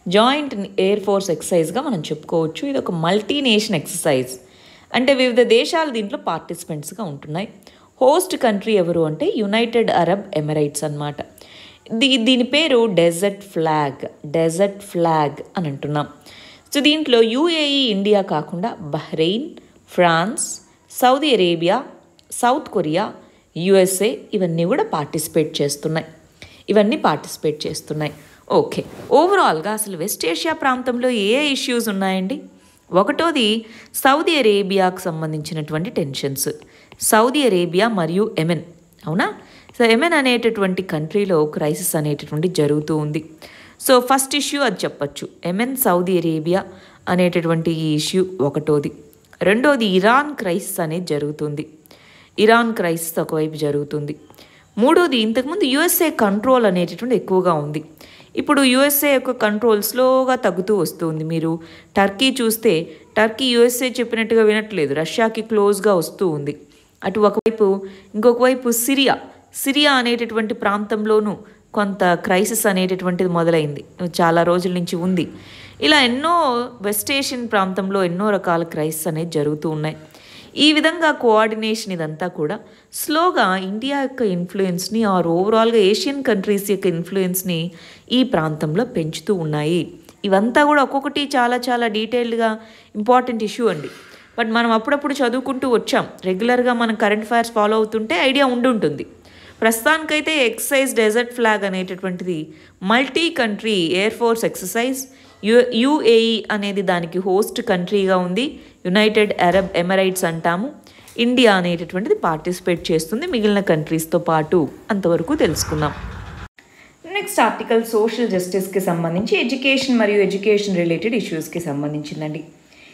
Speaker 1: జాయింట్ ఎయిర్ ఫోర్స్ ఎక్సర్సైజ్గా మనం చెప్పుకోవచ్చు. ఇది ఒక మల్టీనేషన్ ఎక్సర్సైజ్, అంటే వివిధ దేశాలు దీంట్లో పార్టిసిపెంట్స్గా ఉంటున్నాయి. హోస్ట్ కంట్రీ ఎవరు అంటే యునైటెడ్ అరబ్ ఎమిరేట్స్ అన్నమాట. దీ దీని పేరు డెజర్ట్ ఫ్లాగ్, డెజర్ట్ ఫ్లాగ్ అని అంటున్నాం. సో దీంట్లో యూఏఈ, ఇండియా కాకుండా Bahrain, France, Saudi Arabia, South Korea, USA ఇవన్నీ కూడా పార్టిసిపేట్ చేస్తున్నాయి. ఇవన్నీ పార్టిసిపేట్ చేస్తున్నాయి. ఓకే, ఓవరాల్గా అసలు వెస్ట్ ఏషియా ప్రాంతంలో ఏ ఏ ఇష్యూస్ ఉన్నాయండి? ఒకటోది సౌదీ అరేబియాకు సంబంధించినటువంటి టెన్షన్స్. సౌదీ అరేబియా మరియు యెమెన్, అవునా? సో యెమెన్ అనేటటువంటి కంట్రీలో క్రైసిస్ అనేటటువంటి జరుగుతూ ఉంది. సో ఫస్ట్ ఇష్యూ అది చెప్పచ్చు, యెమెన్ సౌదీ అరేబియా అనేటటువంటి ఈ ఇష్యూ ఒకటోది. రెండోది ఇరాన్ క్రైసిస్ అనేది జరుగుతుంది. ఇరాన్ క్రైసిస్ ఒకవైపు జరుగుతుంది. మూడోది ఇంతకుముందు యుఎస్ఏ కంట్రోల్ అనేటటువంటి ఎక్కువగా ఉంది. ఇప్పుడు యుఎస్ఏ యొక్క కంట్రోల్ స్లోగా తగ్గుతూ వస్తుంది. మీరు టర్కీ చూస్తే టర్కీ యుఎస్ఏ చెప్పినట్టుగా వినట్లేదు, రష్యాకి క్లోజ్గా వస్తూ ఉంది. అటు ఒకవైపు, ఇంకొక వైపు సిరియా సిరియా అనేటటువంటి ప్రాంతంలోనూ కొంత క్రైసిస్ అనేటటువంటిది మొదలైంది, చాలా రోజుల నుంచి ఉంది. ఇలా ఎన్నో వెస్ట్ ఏషియన్ ప్రాంతంలో ఎన్నో రకాల క్రైసిస్ అనేది జరుగుతూ ఉన్నాయి. ఈ విధంగా కోఆర్డినేషన్ ఇదంతా కూడా స్లోగా ఇండియా యొక్క ఇన్ఫ్లుయెన్స్ని ఆర్ ఓవరాల్గా ఏషియన్ కంట్రీస్ యొక్క ఇన్ఫ్లుయెన్స్ని ఈ ప్రాంతంలో పెంచుతూ ఉన్నాయి. ఇవంతా కూడా ఒక్కొక్కటి చాలా చాలా డీటెయిల్డ్గా ఇంపార్టెంట్ ఇష్యూ అండి. బట్ మనం అప్పుడప్పుడు చదువుకుంటూ వచ్చాం, రెగ్యులర్గా మనం కరెంట్ అఫైర్స్ ఫాలో అవుతుంటే ఐడియా ఉండుంటుంది. ప్రస్తుతానికైతే ఎక్సర్సైజ్ డెజర్ట్ ఫ్లాగ్ అనేటటువంటిది multi country air force exercise. U UAE అనేది దానికి హోస్ట్ కంట్రీగా ఉంది. యునైటెడ్ అరబ్ ఎమిరేట్స్ అంటాము. ఇండియా అనేటటువంటిది పార్టిసిపేట్ చేస్తుంది మిగిలిన కంట్రీస్తో పాటు. అంతవరకు తెలుసుకుందాం. నెక్స్ట్ ఆర్టికల్ సోషల్ జస్టిస్కి సంబంధించి ఎడ్యుకేషన్ మరియు ఎడ్యుకేషన్ రిలేటెడ్ ఇష్యూస్కి సంబంధించిందండి.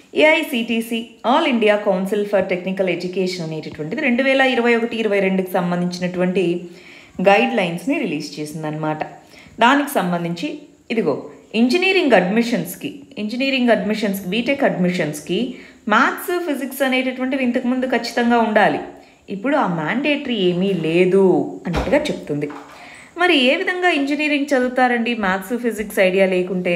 Speaker 1: AICTE all India council for technical education అనేటటువంటిది రెండు వేల ఇరవై ఒకటి ఇరవై రెండుకి సంబంధించినటువంటి గైడ్ లైన్స్ని రిలీజ్ చేసిందనమాట. దానికి సంబంధించి ఇదిగో ఇంజనీరింగ్ అడ్మిషన్స్కి ఇంజనీరింగ్ అడ్మిషన్స్కి బీటెక్ అడ్మిషన్స్కి మ్యాథ్స్, ఫిజిక్స్ అనేటటువంటివి ఇంతకుముందు ఖచ్చితంగా ఉండాలి. ఇప్పుడు ఆ మ్యాండేటరీ ఏమీ లేదు అన్నట్టుగా చెప్తుంది. మరి ఏ విధంగా ఇంజనీరింగ్ చదువుతారండి మ్యాథ్స్, ఫిజిక్స్ ఐడియా లేకుంటే?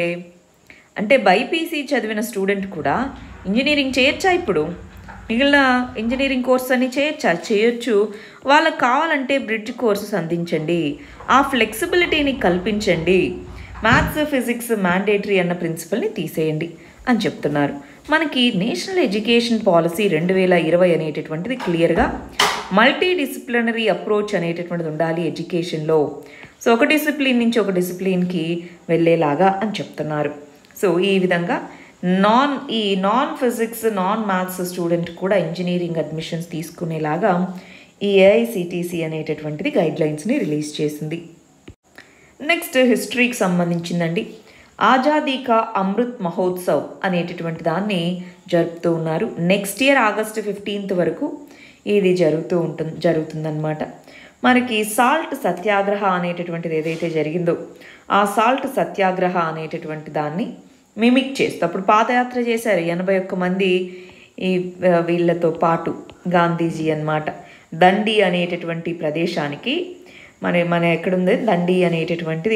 Speaker 1: అంటే బైపీసీ చదివిన స్టూడెంట్ కూడా ఇంజనీరింగ్ చేయొచ్చా? ఇప్పుడు మిగిలిన ఇంజనీరింగ్ కోర్స్ అని చేయొచ్చా? చేయొచ్చు. వాళ్ళకి కావాలంటే బ్రిడ్జ్ కోర్సెస్ అందించండి, ఆ ఫ్లెక్సిబిలిటీని కల్పించండి, మ్యాథ్స్, ఫిజిక్స్ మ్యాండేటరీ అన్న ప్రిన్సిపల్ని తీసేయండి అని చెప్తున్నారు. మనకి నేషనల్ ఎడ్యుకేషన్ పాలసీ రెండు వేల ఇరవై అనేటటువంటిది క్లియర్గా మల్టీ డిసిప్లినరీ అప్రోచ్ అనేటటువంటిది ఉండాలి ఎడ్యుకేషన్లో. సో ఒక డిసిప్లిన్ నుంచి ఒక డిసిప్లిన్కి వెళ్ళేలాగా అని చెప్తున్నారు. సో ఈ విధంగా నాన్ ఈ non physics, non maths student కూడా ఇంజనీరింగ్ అడ్మిషన్స్ తీసుకునేలాగా ఈ ఏఐసిటిసి అనేటటువంటిది గైడ్లైన్స్ని రిలీజ్ చేసింది. నెక్స్ట్ హిస్టరీకి సంబంధించిందండి. ఆజాదీ కా అమృత్ మహోత్సవ్ అనేటటువంటి దాన్ని జరుపుతూ ఉన్నారు. నెక్స్ట్ ఇయర్ ఆగస్టు ఫిఫ్టీన్త్ వరకు ఇది జరుగుతూ ఉంటుంది జరుగుతుందన్నమాట. మనకి సాల్ట్ సత్యాగ్రహ అనేటటువంటిది ఏదైతే జరిగిందో ఆ సాల్ట్ సత్యాగ్రహ అనేటటువంటి దాన్ని మిమిక్ చేస్తూ అప్పుడు పాదయాత్ర చేశారు ఎనభై ఒక్క మంది ఈ వీళ్ళతో పాటు గాంధీజీ అన్నమాట. దండి అనేటటువంటి ప్రదేశానికి మన మన ఎక్కడుంది దండి అనేటటువంటిది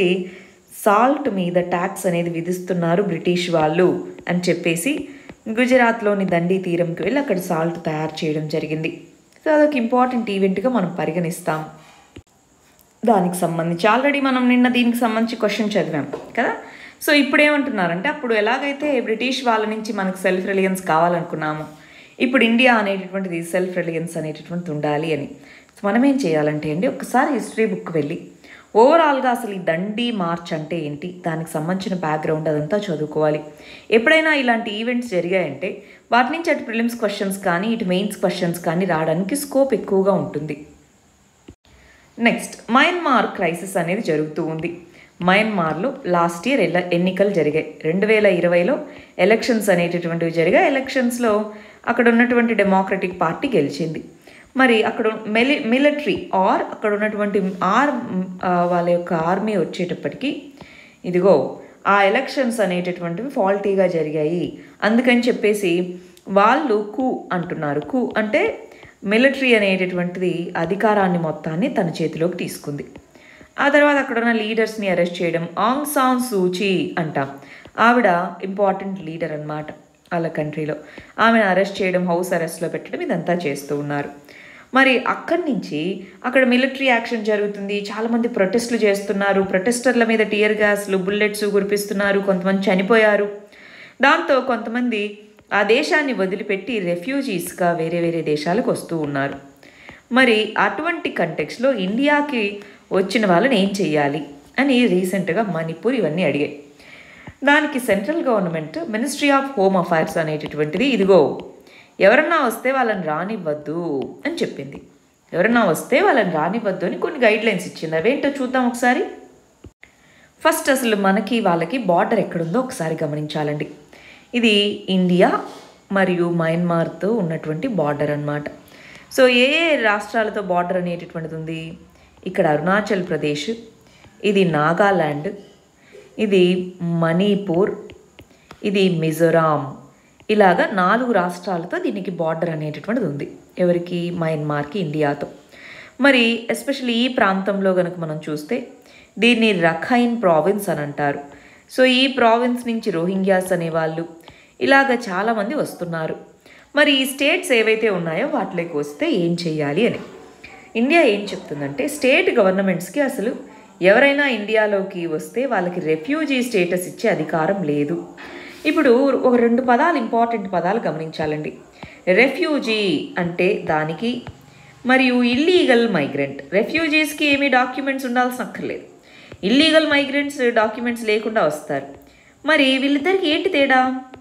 Speaker 1: సాల్ట్ మీద ట్యాక్స్ అనేది విధిస్తున్నారు బ్రిటిష్ వాళ్ళు అని చెప్పేసి గుజరాత్లోని దండి తీరంకి వెళ్ళి అక్కడ సాల్ట్ తయారు చేయడం జరిగింది. సో అదొక ఇంపార్టెంట్ ఈవెంట్గా మనం పరిగణిస్తాం. దానికి సంబంధించి ఆల్రెడీ మనం నిన్న దీనికి సంబంధించి క్వశ్చన్ చదివాం కదా. సో ఇప్పుడు ఏమంటున్నారంటే అప్పుడు ఎలాగైతే బ్రిటిష్ వాళ్ళ నుంచి మనకు సెల్ఫ్ రిలయన్స్ కావాలనుకున్నాము, ఇప్పుడు ఇండియా అనేటటువంటిది సెల్ఫ్ రిలయన్స్ అనేటటువంటిది ఉండాలి అని. సో మనం ఏం చేయాలంటే అండి ఒకసారి హిస్టరీ బుక్ వెళ్ళి ఓవరాల్గా అసలు ఈ దండి మార్చ్ అంటే ఏంటి, దానికి సంబంధించిన బ్యాక్గ్రౌండ్ అదంతా చదువుకోవాలి. ఎప్పుడైనా ఇలాంటి ఈవెంట్స్ జరిగాయంటే వాటి నుంచి అటు ప్రిలిమ్స్ క్వశ్చన్స్ కానీ ఇటు మెయిన్స్ క్వశ్చన్స్ కానీ రావడానికి స్కోప్ ఎక్కువగా ఉంటుంది. నెక్స్ట్ మయన్మార్ క్రైసిస్ అనేది జరుగుతూ ఉంది. మయన్మార్లో లాస్ట్ ఇయర్ ఎల ఎన్నికలు జరిగాయి. రెండు వేల ఇరవైలో ఎలక్షన్స్ అనేటటువంటివి జరిగాయి. ఎలక్షన్స్లో అక్కడ ఉన్నటువంటి డెమోక్రటిక్ పార్టీ గెలిచింది. మరి అక్కడ మిలి మిలిటరీ ఆర్ అక్కడ ఉన్నటువంటి ఆర్ వాళ్ళ యొక్క ఆర్మీ వచ్చేటప్పటికి ఇదిగో ఆ ఎలక్షన్స్ అనేటటువంటివి ఫాల్టీగా జరిగాయి. అందుకని చెప్పేసి వాళ్ళు కు అంటున్నారు. కు అంటే మిలిటరీ అనేటటువంటిది అధికారాన్ని మొత్తాన్ని తన చేతిలోకి తీసుకుంది. ఆ తర్వాత అక్కడ ఉన్న లీడర్స్ని అరెస్ట్ చేయడం. ఆంగ్ సాన్ సూచీ అంటాం, ఆవిడ ఇంపార్టెంట్ లీడర్ అనమాట వాళ్ళ కంట్రీలో. ఆమెను అరెస్ట్ చేయడం, హౌస్ అరెస్ట్లో పెట్టడం, ఇదంతా చేస్తూ ఉన్నారు. మరి అక్కడి నుంచి అక్కడ మిలిటరీ యాక్షన్ జరుగుతుంది. చాలామంది ప్రొటెస్టులు చేస్తున్నారు. ప్రొటెస్టర్ల మీద టియర్ గ్యాస్లు, బుల్లెట్స్ కురిపిస్తున్నారు. కొంతమంది చనిపోయారు. దాంతో కొంతమంది ఆ దేశాన్ని వదిలిపెట్టి రెఫ్యూజీస్గా వేరే వేరే దేశాలకు వస్తూ ఉన్నారు. మరి అటువంటి కంటెక్స్లో ఇండియాకి వచ్చిన వాళ్ళని ఏం చెయ్యాలి అని రీసెంట్గా మణిపూర్ ఇవన్నీ అడిగాయి. దానికి central government ministry of home affairs అనేటటువంటిది ఇదిగో ఎవరన్నా వస్తే వాళ్ళని రానివ్వద్దు అని చెప్పింది. ఎవరన్నా వస్తే వాళ్ళని రానివ్వద్దు అని కొన్ని గైడ్లైన్స్ ఇచ్చింది. అవేంటో చూద్దాం ఒకసారి. ఫస్ట్ అసలు మనకి వాళ్ళకి బార్డర్ ఎక్కడుందో ఒకసారి గమనించాలండి. ఇది ఇండియా మరియు మయన్మార్తో ఉన్నటువంటి బార్డర్ అన్నమాట. సో ఏ ఏ రాష్ట్రాలతో బార్డర్ అనేటటువంటిది ఉంది? ఇక్కడ అరుణాచల్ ప్రదేశ్, ఇది నాగాల్యాండ్, ఇది మణిపూర్, ఇది మిజోరాం, ఇలాగా నాలుగు రాష్ట్రాలతో దీనికి బార్డర్ అనేటటువంటిది ఉంది. ఎవరికి? మయన్మార్కి, ఇండియాతో. మరి ఎస్పెషల్లీ ఈ ప్రాంతంలో కనుక మనం చూస్తే దీన్ని రఖైన్ ప్రావిన్స్ అని అంటారు. సో ఈ ప్రావిన్స్ నుంచి రోహింగ్యాస్ అనేవాళ్ళు ఇలాగ చాలామంది వస్తున్నారు. మరి ఈ స్టేట్స్ ఏవైతే ఉన్నాయో వాటిలోకి వస్తే ఏం చేయాలి అని ఇండియా ఏం చెప్తుందంటే, స్టేట్ గవర్నమెంట్స్కి అసలు ఎవరైనా ఇండియాలోకి వస్తే వాళ్ళకి రెఫ్యూజీ స్టేటస్ ఇచ్చే అధికారం లేదు. ఇప్పుడు ఒక రెండు పదాలు, ఇంపార్టెంట్ పదాలు గమనించాలండి. రెఫ్యూజీ అంటే దానికి, మరియు ఇల్లీగల్ మైగ్రెంట్. రెఫ్యూజీస్కి ఏమీ డాక్యుమెంట్స్ ఉండాల్సిన అక్కర్లేదు. ఇల్లీగల్ మైగ్రెంట్స్ డాక్యుమెంట్స్ లేకుండా వస్తారు. మరి వీళ్ళిద్దరికి ఏంటి తేడా?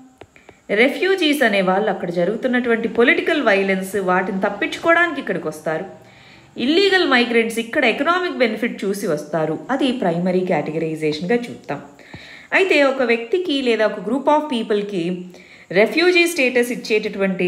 Speaker 1: రెఫ్యూజీస్ అనే వాళ్ళు అక్కడ జరుగుతున్నటువంటి పొలిటికల్ వైలెన్స్ వాటిని తప్పించుకోవడానికి ఇక్కడికి వస్తారు. ఇల్లీగల్ మైగ్రెంట్స్ ఇక్కడ ఎకనామిక్ బెనిఫిట్ చూసి వస్తారు. అది ప్రైమరీ కేటగరైజేషన్గా చూస్తాం. అయితే ఒక వ్యక్తికి లేదా ఒక గ్రూప్ ఆఫ్ పీపుల్కి రెఫ్యూజీ స్టేటస్ ఇచ్చేటటువంటి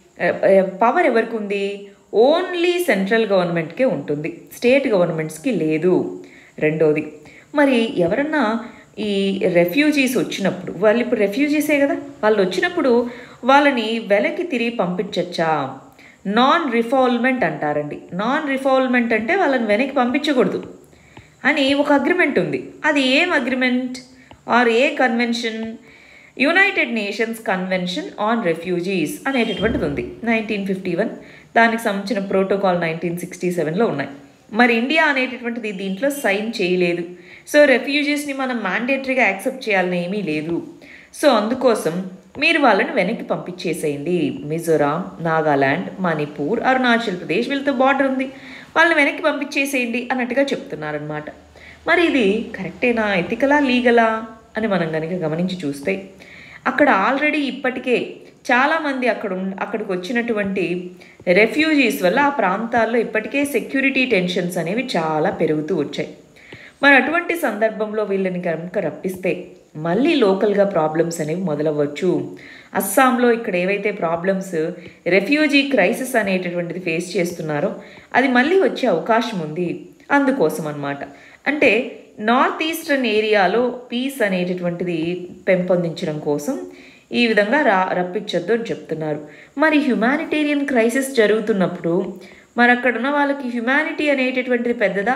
Speaker 1: పవర్ ఎవరికి ఉంది? ఓన్లీ సెంట్రల్ గవర్నమెంట్కే ఉంటుంది, స్టేట్ గవర్నమెంట్స్కి లేదు. రెండోది, మరి ఎవరన్నా ఈ రెఫ్యూజీస్ వచ్చినప్పుడు, వాళ్ళు ఇప్పుడు రెఫ్యూజీసే కదా, వాళ్ళు వచ్చినప్పుడు వాళ్ళని వెనక్కి తిరిగి పంపించచ్చా? నాన్ రిఫాల్మెంట్ అంటారండి. నాన్ రిఫాల్మెంట్ అంటే వాళ్ళని వెనక్కి పంపించకూడదు అని ఒక అగ్రిమెంట్ ఉంది. అది ఏం agreement or a convention? United Nations convention on refugees అనేటటువంటిది ఉంది, నైన్టీన్ ఫిఫ్టీ వన్. దానికి సంబంధించిన ప్రోటోకాల్ నైన్టీన్ సిక్స్టీ సెవెన్లో ఉన్నాయి. మరి ఇండియా అనేటటువంటిది దీంట్లో సైన్ చేయలేదు. సో రెఫ్యూజీస్ని మనం మ్యాండేటరీగా యాక్సెప్ట్ చేయాలని ఏమీ లేదు. సో అందుకోసం మీరు వాళ్ళని వెనక్కి పంపించేసేయండి. మిజోరాం, నాగాల్యాండ్, మణిపూర్, అరుణాచల్ ప్రదేశ్ వీళ్ళతో బార్డర్ ఉంది, వాళ్ళని వెనక్కి పంపించేసేయండి అన్నట్టుగా చెప్తున్నారనమాట. మరి ఇది కరెక్టేనా, ఎథికలా, లీగలా అని మనం కనుక గమనించి చూస్తే అక్కడ ఆల్రెడీ ఇప్పటికే చాలామంది అక్కడ అక్కడికి వచ్చినటువంటి రెఫ్యూజీస్ వల్ల ఆ ప్రాంతాల్లో ఇప్పటికే సెక్యూరిటీ టెన్షన్స్ అనేవి చాలా పెరుగుతూ వచ్చాయి. మరి అటువంటి సందర్భంలో వీళ్ళని కనుక రప్పిస్తే మళ్ళీ లోకల్గా ప్రాబ్లమ్స్ అనేవి మొదలవ్వచ్చు. అస్సాంలో ఇక్కడ ఏవైతే ప్రాబ్లమ్స్, రెఫ్యూజీ క్రైసిస్ అనేటటువంటిది ఫేస్ చేస్తున్నారో అది మళ్ళీ వచ్చే అవకాశం ఉంది. అందుకోసం అన్నమాట. అంటే నార్త్ ఈస్టర్న్ ఏరియాలో పీస్ అనేటటువంటిది పెంపొందించడం కోసం ఈ విధంగా రా రప్పించొద్దు అని చెప్తున్నారు. మరి హ్యుమానిటేరియన్ క్రైసిస్ జరుగుతున్నప్పుడు మరి అక్కడ ఉన్న వాళ్ళకి హ్యుమానిటీ అనేటటువంటిది పెద్దదా,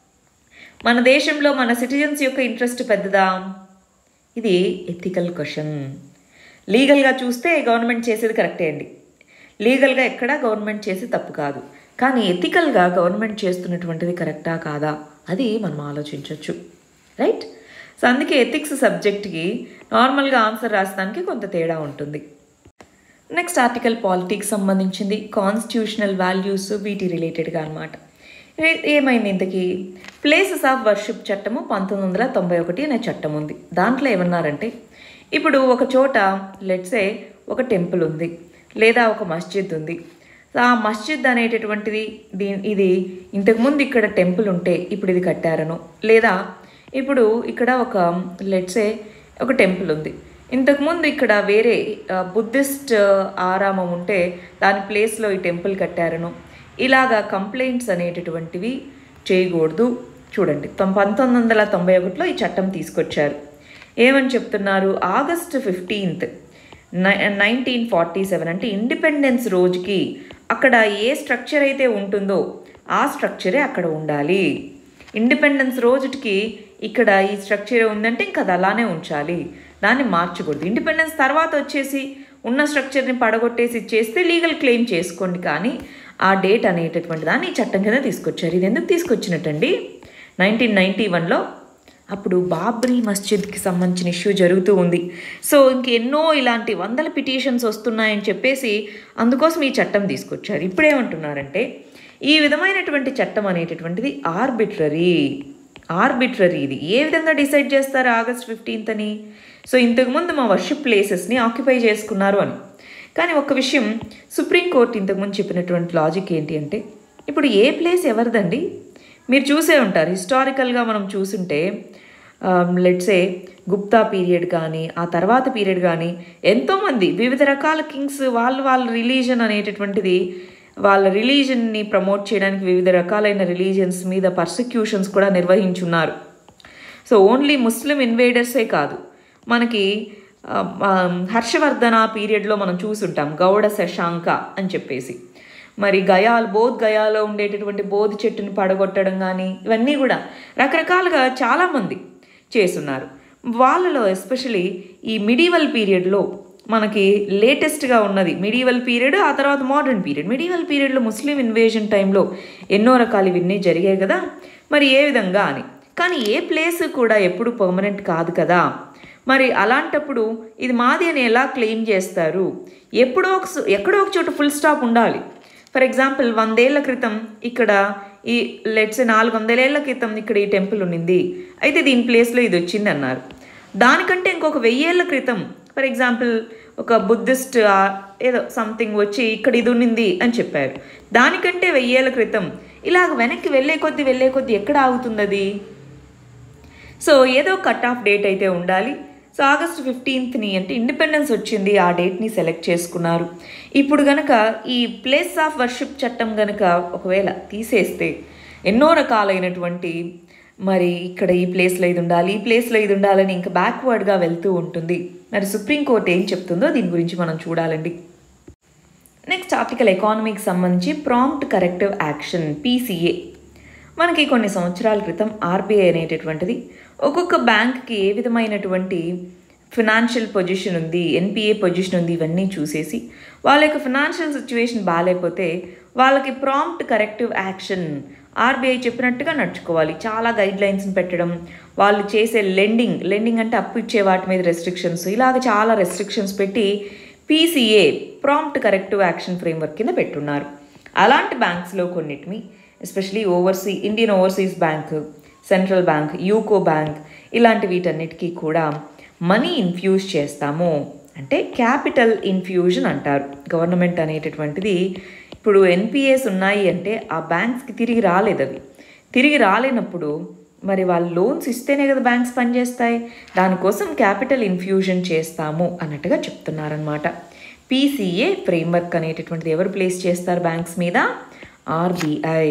Speaker 1: మన దేశంలో మన సిటిజన్స్ యొక్క ఇంట్రెస్ట్ పెద్దదా? ఇది ఎథికల్ క్వశ్చన్. లీగల్గా చూస్తే గవర్నమెంట్ చేసేది కరెక్టే అండి, లీగల్గా ఎక్కడా గవర్నమెంట్ చేసి తప్పు కాదు. కానీ ఎథికల్గా గవర్నమెంట్ చేస్తున్నటువంటిది కరెక్టా కాదా అది మనం ఆలోచించవచ్చు, రైట్? సో అందుకే ఎథిక్స్ సబ్జెక్ట్కి నార్మల్గా ఆన్సర్ రాసడానికి కొంత తేడా ఉంటుంది. నెక్స్ట్ ఆర్టికల్ పాలిటిక్స్ సంబంధించింది, కాన్స్టిట్యూషనల్ వాల్యూస్ వీటి రిలేటెడ్గా అనమాట. ఏమైంది ఇంతకీ? ప్లేసెస్ ఆఫ్ వర్షిప్ చట్టము పంతొమ్మిది వందల తొంభై ఒకటి అనే చట్టం ఉంది. దాంట్లో ఏమన్నారంటే, ఇప్పుడు ఒక చోట లెట్సే ఒక టెంపుల్ ఉంది లేదా ఒక మస్జిద్ ఉంది. ఆ మస్జిద్ అనేటటువంటిది దీ ఇది ఇంతకుముందు ఇక్కడ టెంపుల్ ఉంటే ఇప్పుడు ఇది కట్టారను, లేదా ఇప్పుడు ఇక్కడ ఒక లెట్సే ఒక టెంపుల్ ఉంది, ఇంతకుముందు ఇక్కడ వేరే బుద్ధిస్ట్ ఆరామం ఉంటే దాని ప్లేస్లో ఈ టెంపుల్ కట్టారను, ఇలాగా కంప్లైంట్స్ అనేటటువంటివి చేయకూడదు. చూడండి, పంతొమ్మిది వందల తొంభై ఒకటిలో ఈ చట్టం తీసుకొచ్చారు. ఏమని చెప్తున్నారు? August fifteenth nineteen forty seven అంటే ఇండిపెండెన్స్ రోజుకి అక్కడ ఏ స్ట్రక్చర్ అయితే ఉంటుందో ఆ స్ట్రక్చరే అక్కడ ఉండాలి. ఇండిపెండెన్స్ రోజుకి ఇక్కడ ఈ స్ట్రక్చర్ ఉందంటే ఇంకా అది అలానే ఉంచాలి, దాన్ని మార్చకూడదు. ఇండిపెండెన్స్ తర్వాత వచ్చేసి ఉన్న స్ట్రక్చర్ని పడగొట్టేసి చేస్తే లీగల్ క్లెయిమ్ చేసుకోండి, కానీ ఆ డేట్ అనేటటువంటి దాన్ని ఈ చట్టం కింద తీసుకొచ్చారు. ఇది ఎందుకు తీసుకొచ్చినట్టండి, నైన్టీన్ నైంటీ వన్లో అప్పుడు బాబ్రీ మస్జిద్కి సంబంధించిన ఇష్యూ జరుగుతూ ఉంది. సో ఇంకెన్నో ఇలాంటి వందల పిటిషన్స్ వస్తున్నాయని చెప్పేసి అందుకోసం ఈ చట్టం తీసుకొచ్చారు. ఇప్పుడేమంటున్నారంటే ఈ విధమైనటువంటి చట్టం అనేటటువంటిది ఆర్బిట్రరీ ఆర్బిట్రరీ ఇది ఏ విధంగా డిసైడ్ చేస్తారు ఆగస్ట్ ఫిఫ్టీన్త్ అని. సో ఇంతకుముందు మా వర్షిప్ ప్లేసెస్ని ఆక్యుపై చేసుకున్నారు అని. కానీ ఒక విషయం, సుప్రీంకోర్టు ఇంతకుముందు చెప్పినటువంటి లాజిక్ ఏంటి అంటే, ఇప్పుడు ఏ ప్లేస్ ఎవరిదండి, మీరు చూసే ఉంటారు హిస్టారికల్గా మనం చూసుంటే లెట్సే గుప్తా పీరియడ్ కానీ ఆ తర్వాత పీరియడ్ కానీ ఎంతోమంది వివిధ రకాల కింగ్స్ వాళ్ళు వాళ్ళ రిలీజన్ అనేటటువంటిది వాళ్ళ రిలీజన్ని ప్రమోట్ చేయడానికి వివిధ రకాలైన రిలీజియన్స్ మీద పర్సిక్యూషన్స్ కూడా నిర్వహించున్నారు. సో ఓన్లీ ముస్లిం ఇన్వేడర్సే కాదు, మనకి హర్షవర్ధన పీరియడ్లో మనం చూసుంటాం గౌడ శశాంక అని చెప్పేసి, మరి గయాలు బోధ్ గయాలో ఉండేటటువంటి బోధి చెట్టుని పడగొట్టడం కానీ ఇవన్నీ కూడా రకరకాలుగా చాలామంది చేస్తున్నారు. వాళ్ళలో ఎస్పెషలీ ఈ మిడీవల్ పీరియడ్లో మనకి లేటెస్ట్గా ఉన్నది మిడీవల్ పీరియడ్, ఆ తర్వాత మోడర్న్ పీరియడ్. మిడీవల్ పీరియడ్లో ముస్లిం ఇన్వేజన్ టైంలో ఎన్నో రకాలు ఇవన్నీ జరిగాయి కదా, మరి ఏ విధంగా అని. కానీ ఏ ప్లేస్ కూడా ఎప్పుడు పర్మనెంట్ కాదు కదా, మరి అలాంటప్పుడు ఇది మాది అని ఎలా క్లెయిమ్ చేస్తారు? ఎప్పుడో ఒక ఎక్కడో ఒక చోట ఫుల్ స్టాప్ ఉండాలి. ఫర్ ఎగ్జాంపుల్ వందేళ్ల క్రితం ఇక్కడ ఈ లెట్స్ నాలుగు వందలేళ్ల క్రితం ఇక్కడ ఈ టెంపుల్ ఉన్నింది, అయితే దీని ప్లేస్లో ఇది వచ్చింది అన్నారు. దానికంటే ఇంకొక వెయ్యేళ్ల క్రితం ఫర్ ఎగ్జాంపుల్ ఒక బుద్ధిస్ట్ ఏదో సంథింగ్ వచ్చి ఇక్కడ ఇది ఉన్నింది అని చెప్పారు, దానికంటే వెయ్యేళ్ల క్రితం ఇలాగ వెనక్కి వెళ్ళే కొద్దీ వెళ్ళే కొద్దీ ఎక్కడ ఆగుతుంది అది? సో ఏదో కట్ ఆఫ్ డేట్ అయితే ఉండాలి. సో ఆగస్ట్ ఫిఫ్టీన్త్ని అంటే ఇండిపెండెన్స్ వచ్చింది, ఆ డేట్ని సెలెక్ట్ చేసుకున్నారు. ఇప్పుడు కనుక ఈ ప్లేస్ ఆఫ్ వర్షిప్ చట్టం కనుక ఒకవేళ తీసేస్తే ఎన్నో రకాలైనటువంటి మరి ఇక్కడ ఈ ప్లేస్లో ఇది ఉండాలి, ఈ ప్లేస్లో ఇది ఉండాలని ఇంకా బ్యాక్వర్డ్గా వెళ్తూ ఉంటుంది. మరి సుప్రీంకోర్టు ఏం చెప్తుందో దీని గురించి మనం చూడాలండి. నెక్స్ట్ ఆర్టికల్ ఎకానమీకి సంబంధించి ప్రాంప్ట్ కరెక్టివ్ యాక్షన్ పీసీఏ. మనకి కొన్ని సంవత్సరాల క్రితం ఆర్బీఐ అనేటటువంటిది ఒక్కొక్క బ్యాంక్కి ఏ విధమైనటువంటి ఫినాన్షియల్ పొజిషన్ ఉంది, ఎన్పిఏ పొజిషన్ ఉంది, ఇవన్నీ చూసేసి వాళ్ళ యొక్క ఫినాన్షియల్ సిచ్యువేషన్ బాగాలేకపోతే వాళ్ళకి ప్రాంప్ట్ కరెక్టివ్ యాక్షన్ ఆర్బీఐ చెప్పినట్టుగా నడుచుకోవాలి. చాలా గైడ్ లైన్స్ని పెట్టడం, వాళ్ళు చేసే లెండింగ్ లెండింగ్ అంటే అప్పు ఇచ్చే వాటి మీద రెస్ట్రిక్షన్స్, ఇలాగ చాలా రెస్ట్రిక్షన్స్ పెట్టి PCA prompt corrective action framework కింద పెట్టున్నారు. అలాంటి బ్యాంక్స్లో కొన్నిటిని especially oversea Indian overseas bank, central bank, UCO bank ఇలాంటి వీటన్నిటికీ కూడా మనీ ఇన్ఫ్యూజ్ చేస్తాము అంటే క్యాపిటల్ ఇన్ఫ్యూజన్ అంటారు. గవర్నమెంట్ అనేటటువంటిది ఇప్పుడు ఎన్పిఏస్ ఉన్నాయి అంటే ఆ బ్యాంక్స్కి తిరిగి రాలేదు, అవి తిరిగి రాలేనప్పుడు మరి వాళ్ళు లోన్స్ ఇస్తేనే కదా బ్యాంక్స్ పనిచేస్తాయి, దానికోసం క్యాపిటల్ ఇన్ఫ్యూజన్ చేస్తాము అన్నట్టుగా చెప్తున్నారనమాట. పీసీఏ ఫ్రేమ్వర్క్ అనేటటువంటిది ఎవరు ప్లేస్ చేస్తారు బ్యాంక్స్ మీద? ఆర్బీఐ.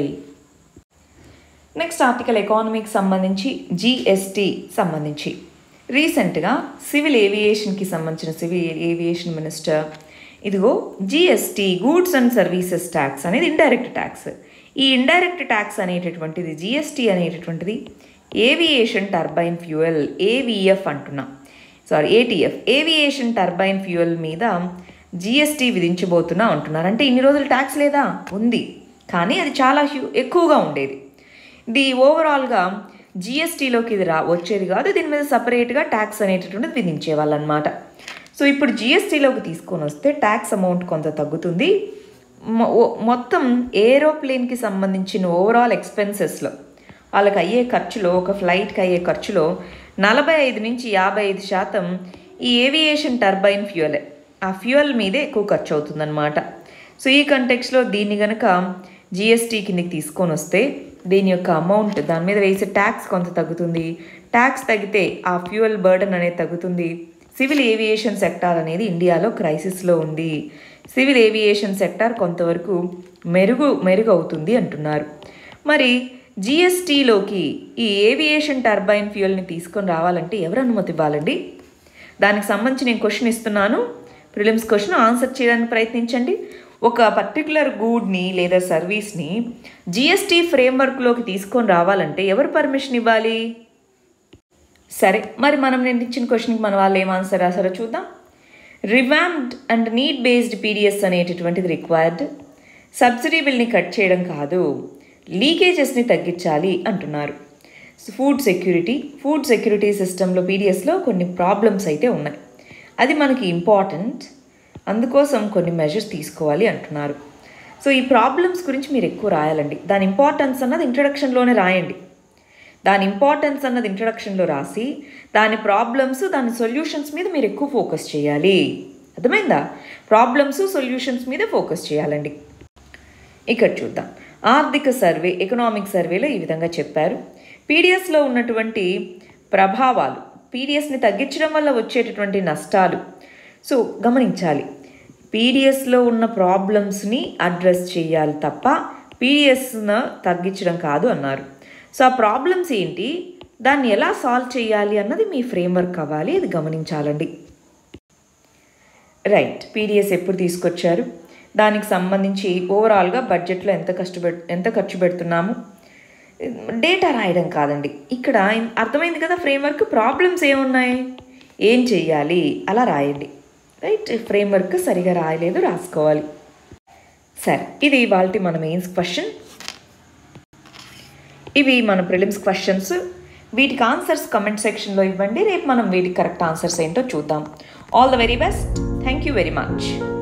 Speaker 1: నెక్స్ట్ ఆర్టికల్ ఎకానమీకి సంబంధించి జీఎస్టీ సంబంధించి రీసెంట్గా సివిల్ ఏవియేషన్కి సంబంధించిన సివిల్ ఏవియేషన్ మినిస్టర్ ఇదిగో GST goods and services tax అనేది ఇండైరెక్ట్ ట్యాక్స్. ఈ ఇండైరెక్ట్ ట్యాక్స్ అనేటటువంటిది జీఎస్టీ అనేటటువంటిది ఏవియేషన్ టర్బైన్ ఫ్యూయల్ ఏవిఎఫ్ అంటున్నాం sorry ATF aviation turbine fuel మీద జీఎస్టీ విధించబోతున్నా అంటున్నారు. అంటే ఇన్ని రోజులు ట్యాక్స్ లేదా? ఉంది, కానీ అది చాలా హ్యూ ఎక్కువగా ఉండేది. ఇది ఓవరాల్గా జిఎస్టీలోకి ఇది రా వచ్చేది కాదు, దీని మీద సపరేట్గా ట్యాక్స్ అనేటటువంటిది విధించేవాళ్ళు అనమాట. సో ఇప్పుడు జిఎస్టీలోకి తీసుకొని వస్తే ట్యాక్స్ అమౌంట్ కొంత తగ్గుతుంది. మొత్తం ఏరోప్లేన్కి సంబంధించిన ఓవరాల్ ఎక్స్పెన్సెస్లో వాళ్ళకి అయ్యే ఖర్చులో ఒక ఫ్లైట్కి అయ్యే ఖర్చులో నలభై ఐదు నుంచి యాభై ఐదు శాతం ఈ ఏవియేషన్ టర్బైన్ ఫ్యూయలే, ఆ ఫ్యూయల్ మీదే ఎక్కువ ఖర్చు అవుతుందన్నమాట. సో ఈ కంటెక్స్లో దీన్ని కనుక జిఎస్టీ కిందకి తీసుకొని వస్తే దీని యొక్క అమౌంట్ దాని మీద వేసే ట్యాక్స్ కొంత తగ్గుతుంది. ట్యాక్స్ తగ్గితే ఆ ఫ్యూయల్ బర్డన్ అనేది తగ్గుతుంది. సివిల్ ఏవియేషన్ సెక్టార్ అనేది ఇండియాలో క్రైసిస్లో ఉంది. సివిల్ ఏవియేషన్ సెక్టార్ కొంతవరకు మెరుగు మెరుగు అవుతుంది అంటున్నారు. మరి జిఎస్టీలోకి ఈ ఏవియేషన్ టర్బైన్ ఫ్యూయల్ని తీసుకొని రావాలంటే ఎవరు అనుమతి ఇవ్వాలండి? దానికి సంబంధించి నేను క్వశ్చన్ ఇస్తున్నాను, ప్రిలిమ్స్ క్వశ్చన్ ఆన్సర్ చేయడానికి ప్రయత్నించండి. ఒక పర్టికులర్ గూడ్ని లేదా సర్వీస్ని జిఎస్టీ ఫ్రేమ్వర్క్లోకి తీసుకొని రావాలంటే ఎవరు పర్మిషన్ ఇవ్వాలి? సరే, మరి మనం నేను ఇచ్చిన క్వశ్చన్కి మన వాళ్ళు ఏం ఆన్సర్ రాసారో చూద్దాం. Revamped and need based PDS అనేటటువంటిది రిక్వైర్డ్. సబ్సిడీ బిల్ని కట్ చేయడం కాదు, లీకేజెస్ని తగ్గించాలి అంటున్నారు. ఫుడ్ సెక్యూరిటీ ఫుడ్ సెక్యూరిటీ సిస్టంలో పీడిఎస్లో కొన్ని ప్రాబ్లమ్స్ అయితే ఉన్నాయి, అది మనకి ఇంపార్టెంట్, అందుకోసం కొన్ని మెజర్స్ తీసుకోవాలి అంటున్నారు. సో ఈ ప్రాబ్లమ్స్ గురించి మీరు ఎక్కువ రాయాలండి. దాని ఇంపార్టెన్స్ అన్నది ఇంట్రడక్షన్లోనే రాయండి. దాని ఇంపార్టెన్స్ అన్నది ఇంట్రడక్షన్లో రాసి దాని ప్రాబ్లమ్స్ దాని సొల్యూషన్స్ మీద మీరు ఎక్కువ ఫోకస్ చేయాలి. అర్థమైందా? ప్రాబ్లమ్స్ సొల్యూషన్స్ మీద ఫోకస్ చేయాలండి. ఇక్కడ చూద్దాం. ఆర్థిక సర్వే ఎకనామిక్ సర్వేలో ఈ విధంగా చెప్పారు. పీడిఎస్లో ఉన్నటువంటి ప్రభావాలు, పీడిఎస్ని తగ్గించడం వల్ల వచ్చేటటువంటి నష్టాలు సో గమనించాలి. పీడిఎస్లో ఉన్న ప్రాబ్లమ్స్ని అడ్రస్ చేయాలి తప్ప పీడిఎస్ను తగ్గించడం కాదు అన్నారు. సో ఆ ప్రాబ్లమ్స్ ఏంటి, దాన్ని ఎలా సాల్వ్ చేయాలి అన్నది మీ ఫ్రేమ్వర్క్ అవ్వాలి, అది గమనించాలండి. రైట్, పీడిఎస్ ఎప్పుడు తీసుకొచ్చారు, దానికి సంబంధించి ఓవరాల్గా బడ్జెట్లో ఎంత కష్టపె ఎంత ఖర్చు పెడుతున్నాము, డేటా రాయడం కాదండి. ఇక్కడ అర్థమైంది కదా ఫ్రేమ్వర్క్, ప్రాబ్లమ్స్ ఏమున్నాయి, ఏం చెయ్యాలి అలా రాయండి. రైట్, ఫ్రేమ్వర్క్ సరిగా రాయలేదు, రాసుకోవాలి. సరే, ఇది ఇవాల్టి మన మెయిన్స్ క్వశ్చన్. ఇవి మన ప్రిలిమ్స్ క్వశ్చన్స్. వీటికి ఆన్సర్స్ కమెంట్ సెక్షన్లో ఇవ్వండి. రేపు మనం వీటికి కరెక్ట్ ఆన్సర్స్ ఏంటో చూద్దాం. All the very best. Thank you very much.